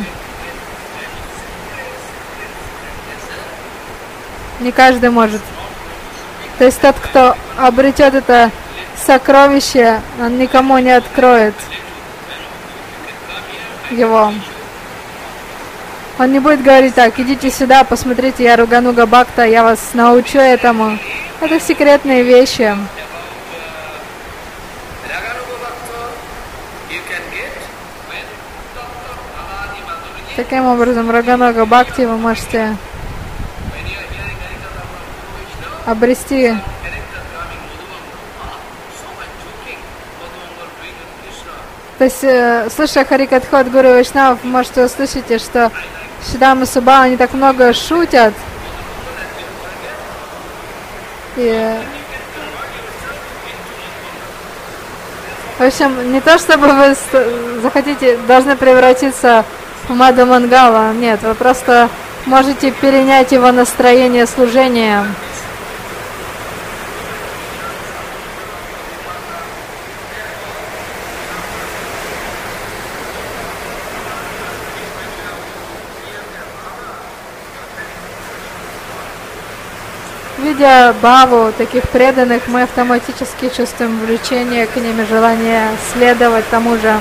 Не каждый может. То есть тот, кто обретет это сокровище, он никому не откроет его. Он не будет говорить так: идите сюда, посмотрите, я Рагануга Бхакта, я вас научу этому. Это секретные вещи. Таким образом, Рагануга Бхакти вы можете обрести. То есть, э, слушая Харикатху от Гуру Вайшнав, вы можете услышать, что Шидама Суба, они так много шутят. И, в общем, не то чтобы вы захотите, должны превратиться в Мадху Мангала, нет, вы просто можете перенять его настроение служения. Видя бхаву таких преданных, мы автоматически чувствуем влечение к ним и желание следовать тому же.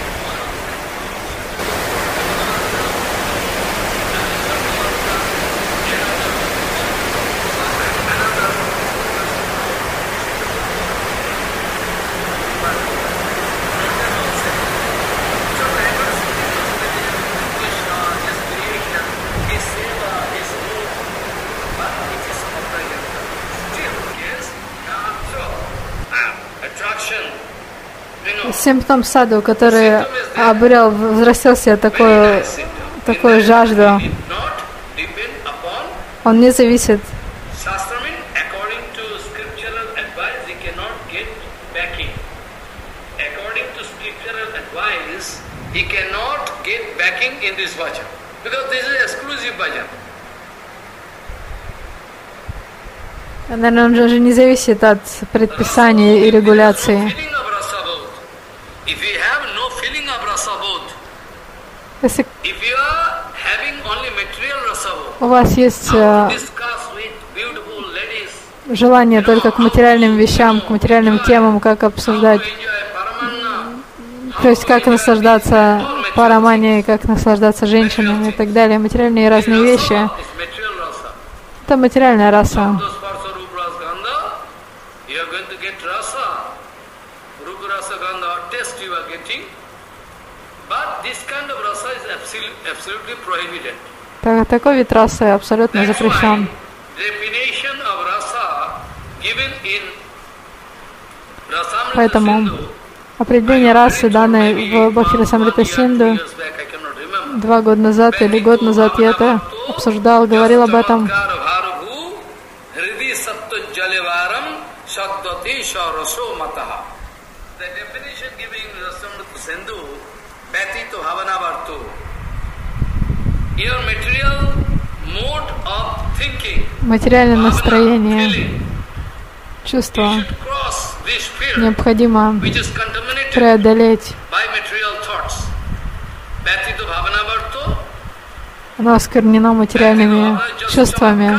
Симптом саду, который обрел, взрастил себе такую, такую жажду, он не зависит. Наверное, он же не зависит от предписаний и регуляции. Если у вас есть э, желание только к материальным вещам, к материальным темам, как обсуждать, то есть как наслаждаться параманией, как наслаждаться женщинами и так далее, материальные разные вещи, это материальная раса. Так, такой вид расы абсолютно запрещен. Поэтому определение расы, данное в Бхакти-расамрита Синду, два года назад или год назад я это обсуждал, говорил об этом. Материальное настроение, чувство необходимо преодолеть. Оно осквернено материальными чувствами.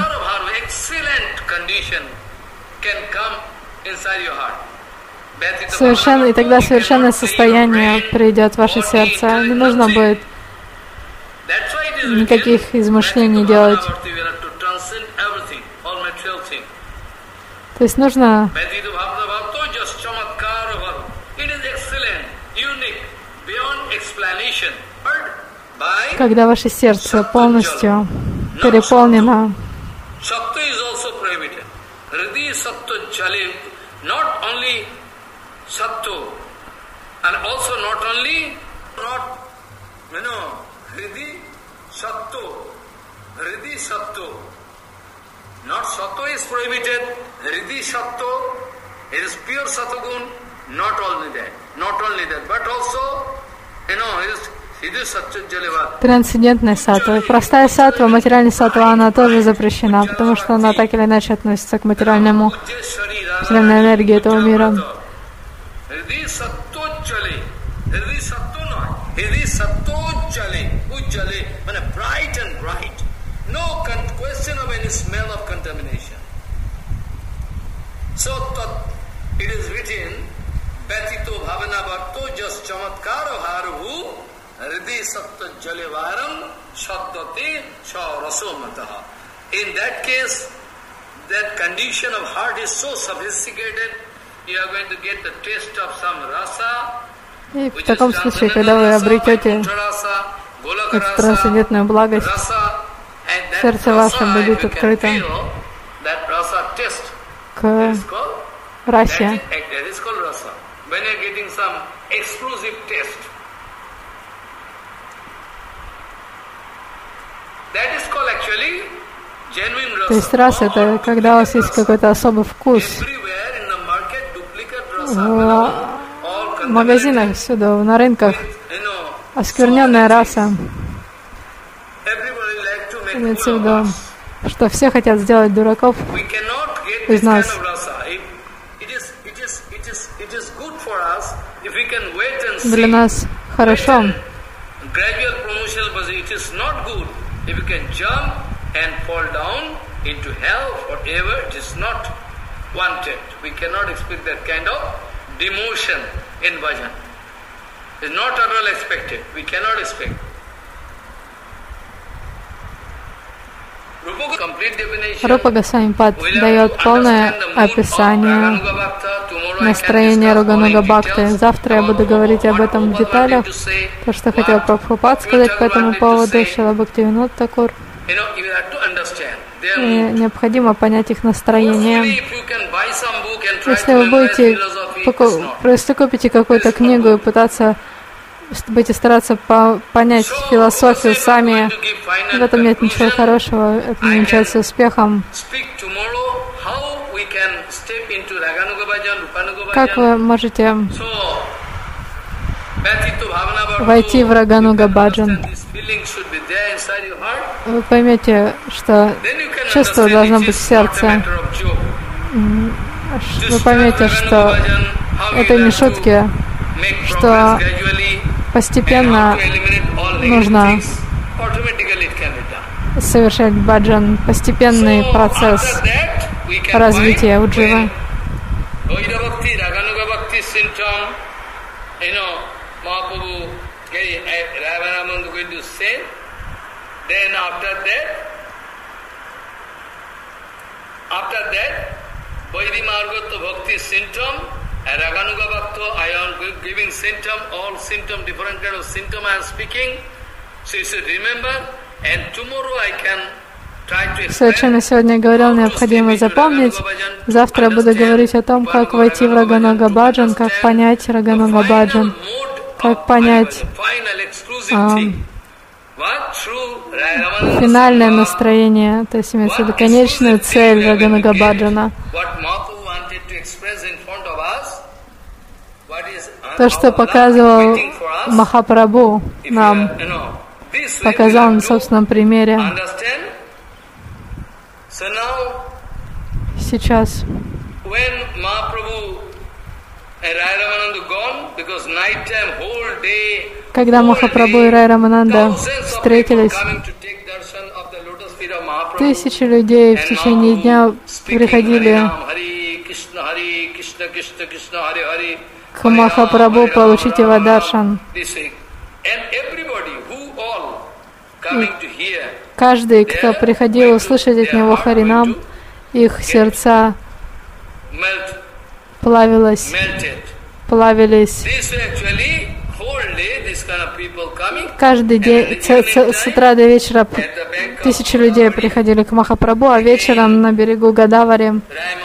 Совершенно, и тогда совершенное состояние придет в ваше сердце. Не нужно будет никаких измышлений делать. То есть нужно когда ваше сердце полностью переполнено Not sattva is prohibited, Hridi sattva, it is pure sattva gun, Трансцендентная саттва. Простая саттва, материальная саттва, она тоже запрещена, потому что она так или иначе относится к материальному, материальной энергии этого мира. In that case, that condition of heart is so sophisticated, you are going to get the taste of some rasa. И в таком случае, когда вы обретете эту трансцендентную благость, сердце ваше будет открыто к расе. То есть раса — это когда у вас есть какой-то особый вкус. В магазинах, всюду, на рынках оскверненная раса. Имеется в виду, что все хотят сделать дураков из нас. Для нас хорошо. And fall down into hell forever, it is not wanted. We cannot expect that kind of demotion in bhajan. It is not at all expected. We cannot expect. Рупа Госвами Пад дает полное описание настроения Рагануга Бхакти. Завтра я буду говорить об этом в деталях. То, что хотел Прабхупад сказать по этому поводу, Шрила Бхактивинода Тхакур. И необходимо понять их настроение. Если вы будете, просто купите какую-то книгу и пытаться, будете стараться по понять философию сами, в этом нет ничего хорошего, это не является успехом. Как вы можете войти в Рагануга Баджан? Вы поймете, что чувство должно быть в сердце. Вы поймете, что это не шутки, что постепенно нужно совершать баджан, постепенный процесс развития удживы. Then after that, after that, Vaidhi Margotta Bhakti symptom, and Raganuga Bhakta, I am giving symptom, all symptom, different kind of symptom I am speaking. So you should remember, and tomorrow I can try to explain. Все, о чем я сегодня говорил, необходимо запомнить. Завтра я буду говорить о том, как войти в Рагануга Баджан, как понять Рагануга Баджан, как понять а, финальное настроение, то есть имеется в виду конечную цель Рагануга Баджана. То, что показывал Махапрабху нам, показал на собственном примере. Сейчас, когда Махапрабху и Рай Рамананда встретились, тысячи людей в течение дня приходили к Махапрабху получить его даршан. И каждый, кто приходил услышать от него Харинам, их сердца плавилось, плавились. Каждый день, с утра до вечера тысячи людей приходили к Махапрабху, а вечером на берегу Гадавари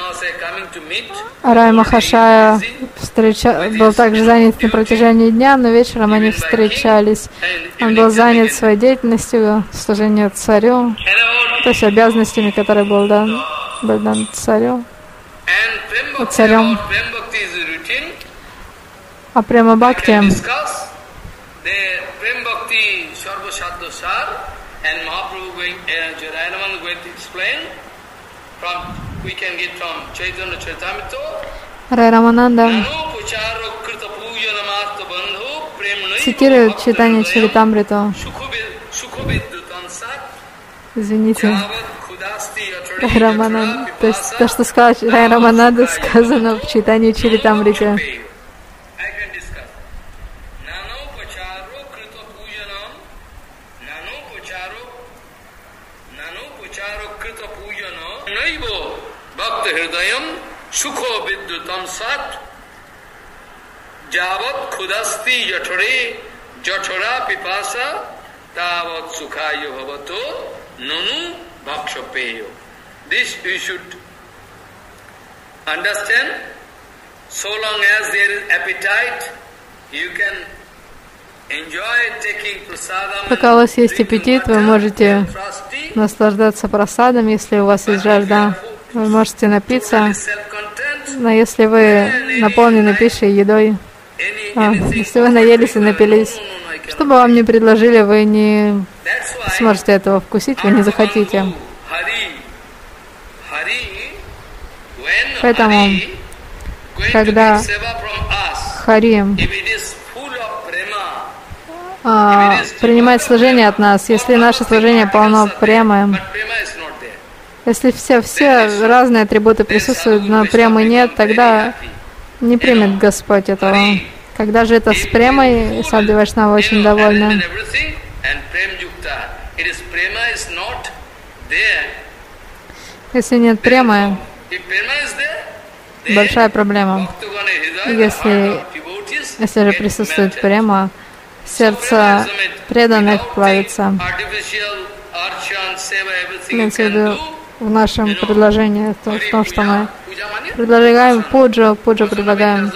Рай Махашая встреча... был также занят на протяжении дня, но вечером они встречались. Он был занят своей деятельностью, служением царю, то есть обязанностями, которые был дан, был дан царю, царем. о према бхакти. Рай Рамананда цитирует читание Чаритамриту. Извините. Рай Рамананда. То есть то, что сказал Рай Рамананда, сказано в читании Чаритамрите. Sukho viddutam sat javat khudasti jatore jatara pipasa tavat sukhayo bhavato nanu bhakshapeyo. This you should understand. So long as there is appetite, you can enjoy taking prasadam. Пока у вас есть аппетит, вы можете наслаждаться прасадом, если у вас есть жажда. Вы можете напиться, но если вы наполнены пищей, едой, а, если вы наелись и напились, что бы вам ни предложили, вы не сможете этого вкусить, вы не захотите. Поэтому, когда Хари а, принимает служение от нас, если наше служение полно премы, если все, все разные атрибуты присутствуют, но премы нет, тогда не примет Господь этого. Когда же это с премой, Садхи Вайшнава очень довольна. Если нет премы, большая проблема. Если, если же присутствует према, сердце преданных плавится. Имеется в виду в нашем предложении, в том, что мы предлагаем пуджу, пуджу предлагаем.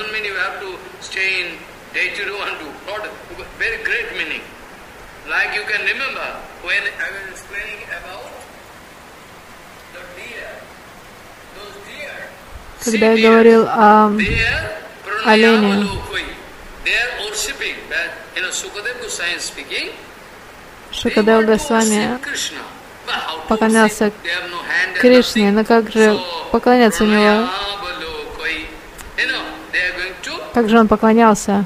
Когда я говорил о олене, Шукадева Госвами поклонялся Кришне, но как же поклоняться Него? Как же он поклонялся?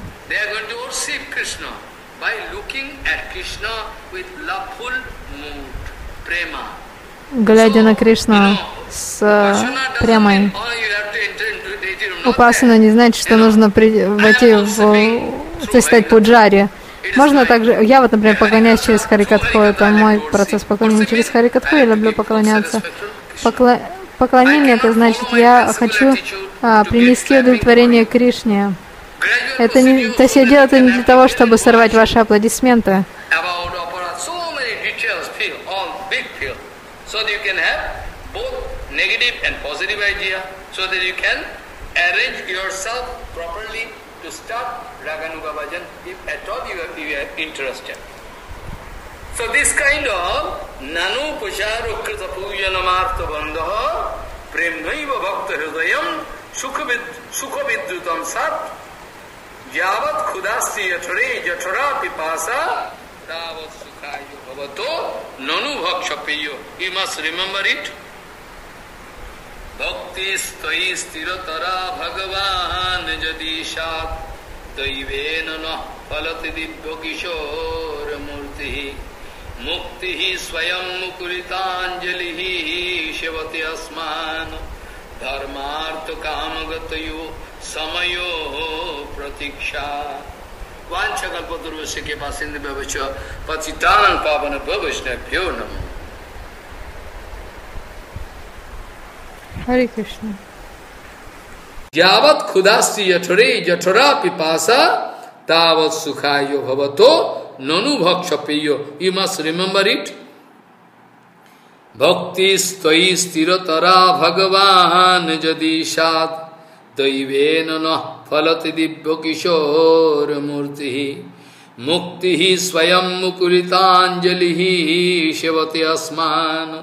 Глядя на Кришну с премой. Упасана не значит, что нужно при... войти в... то есть стать пуджари. Можно также... Я вот, например, поклоняюсь через Харикатху. Это мой процесс поклонения через Харикатху. Я люблю поклоняться. Покла... Поклонение — это значит, я хочу а, принести удовлетворение Кришне. Это не... То есть я делаю это не для того, чтобы сорвать ваши аплодисменты. Arrange yourself properly to start Raganuga Bhajan if at all you are, you are interested. So this kind of Nanu Pujaru Krita Pujanamartha Bandha Premnaiva Bhakta Hridayam Sukhavidrutam Sat Javat Khudasti Yatare Jatara Pipasa Tavat Sukhayo Bhavato Nanu Bhakshapiyo. You must remember it. Bhakti stai stiratara bhagavan jadishat daivena na phalati divya kishor murti mukti swayam mukuritanjalihi shivati asman dharmartha kamagatayo samayo pratiksha vancha kalpatarvasya ke pasindhi bhavacha patitanam pavana bhavashnabhyo namo. Хари Кришна. Yavat khudasti yatare yatara pipasa tavat sukhayo bhavato nanu bhakshapiyo. You must remember it. Bhakti stai stiratara bhagavan jadishat daivena na phalati divya kishor murti mukti swayam mukuritanjalihi shivati asman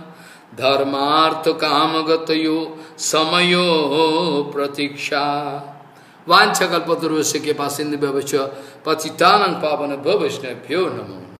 Dharmartha kamagatayo samayo pratiksha वांछकल्पतरुस्य के पास इंद्र भविष्य पतितानंग पावन भविष्णभ्यो नमो।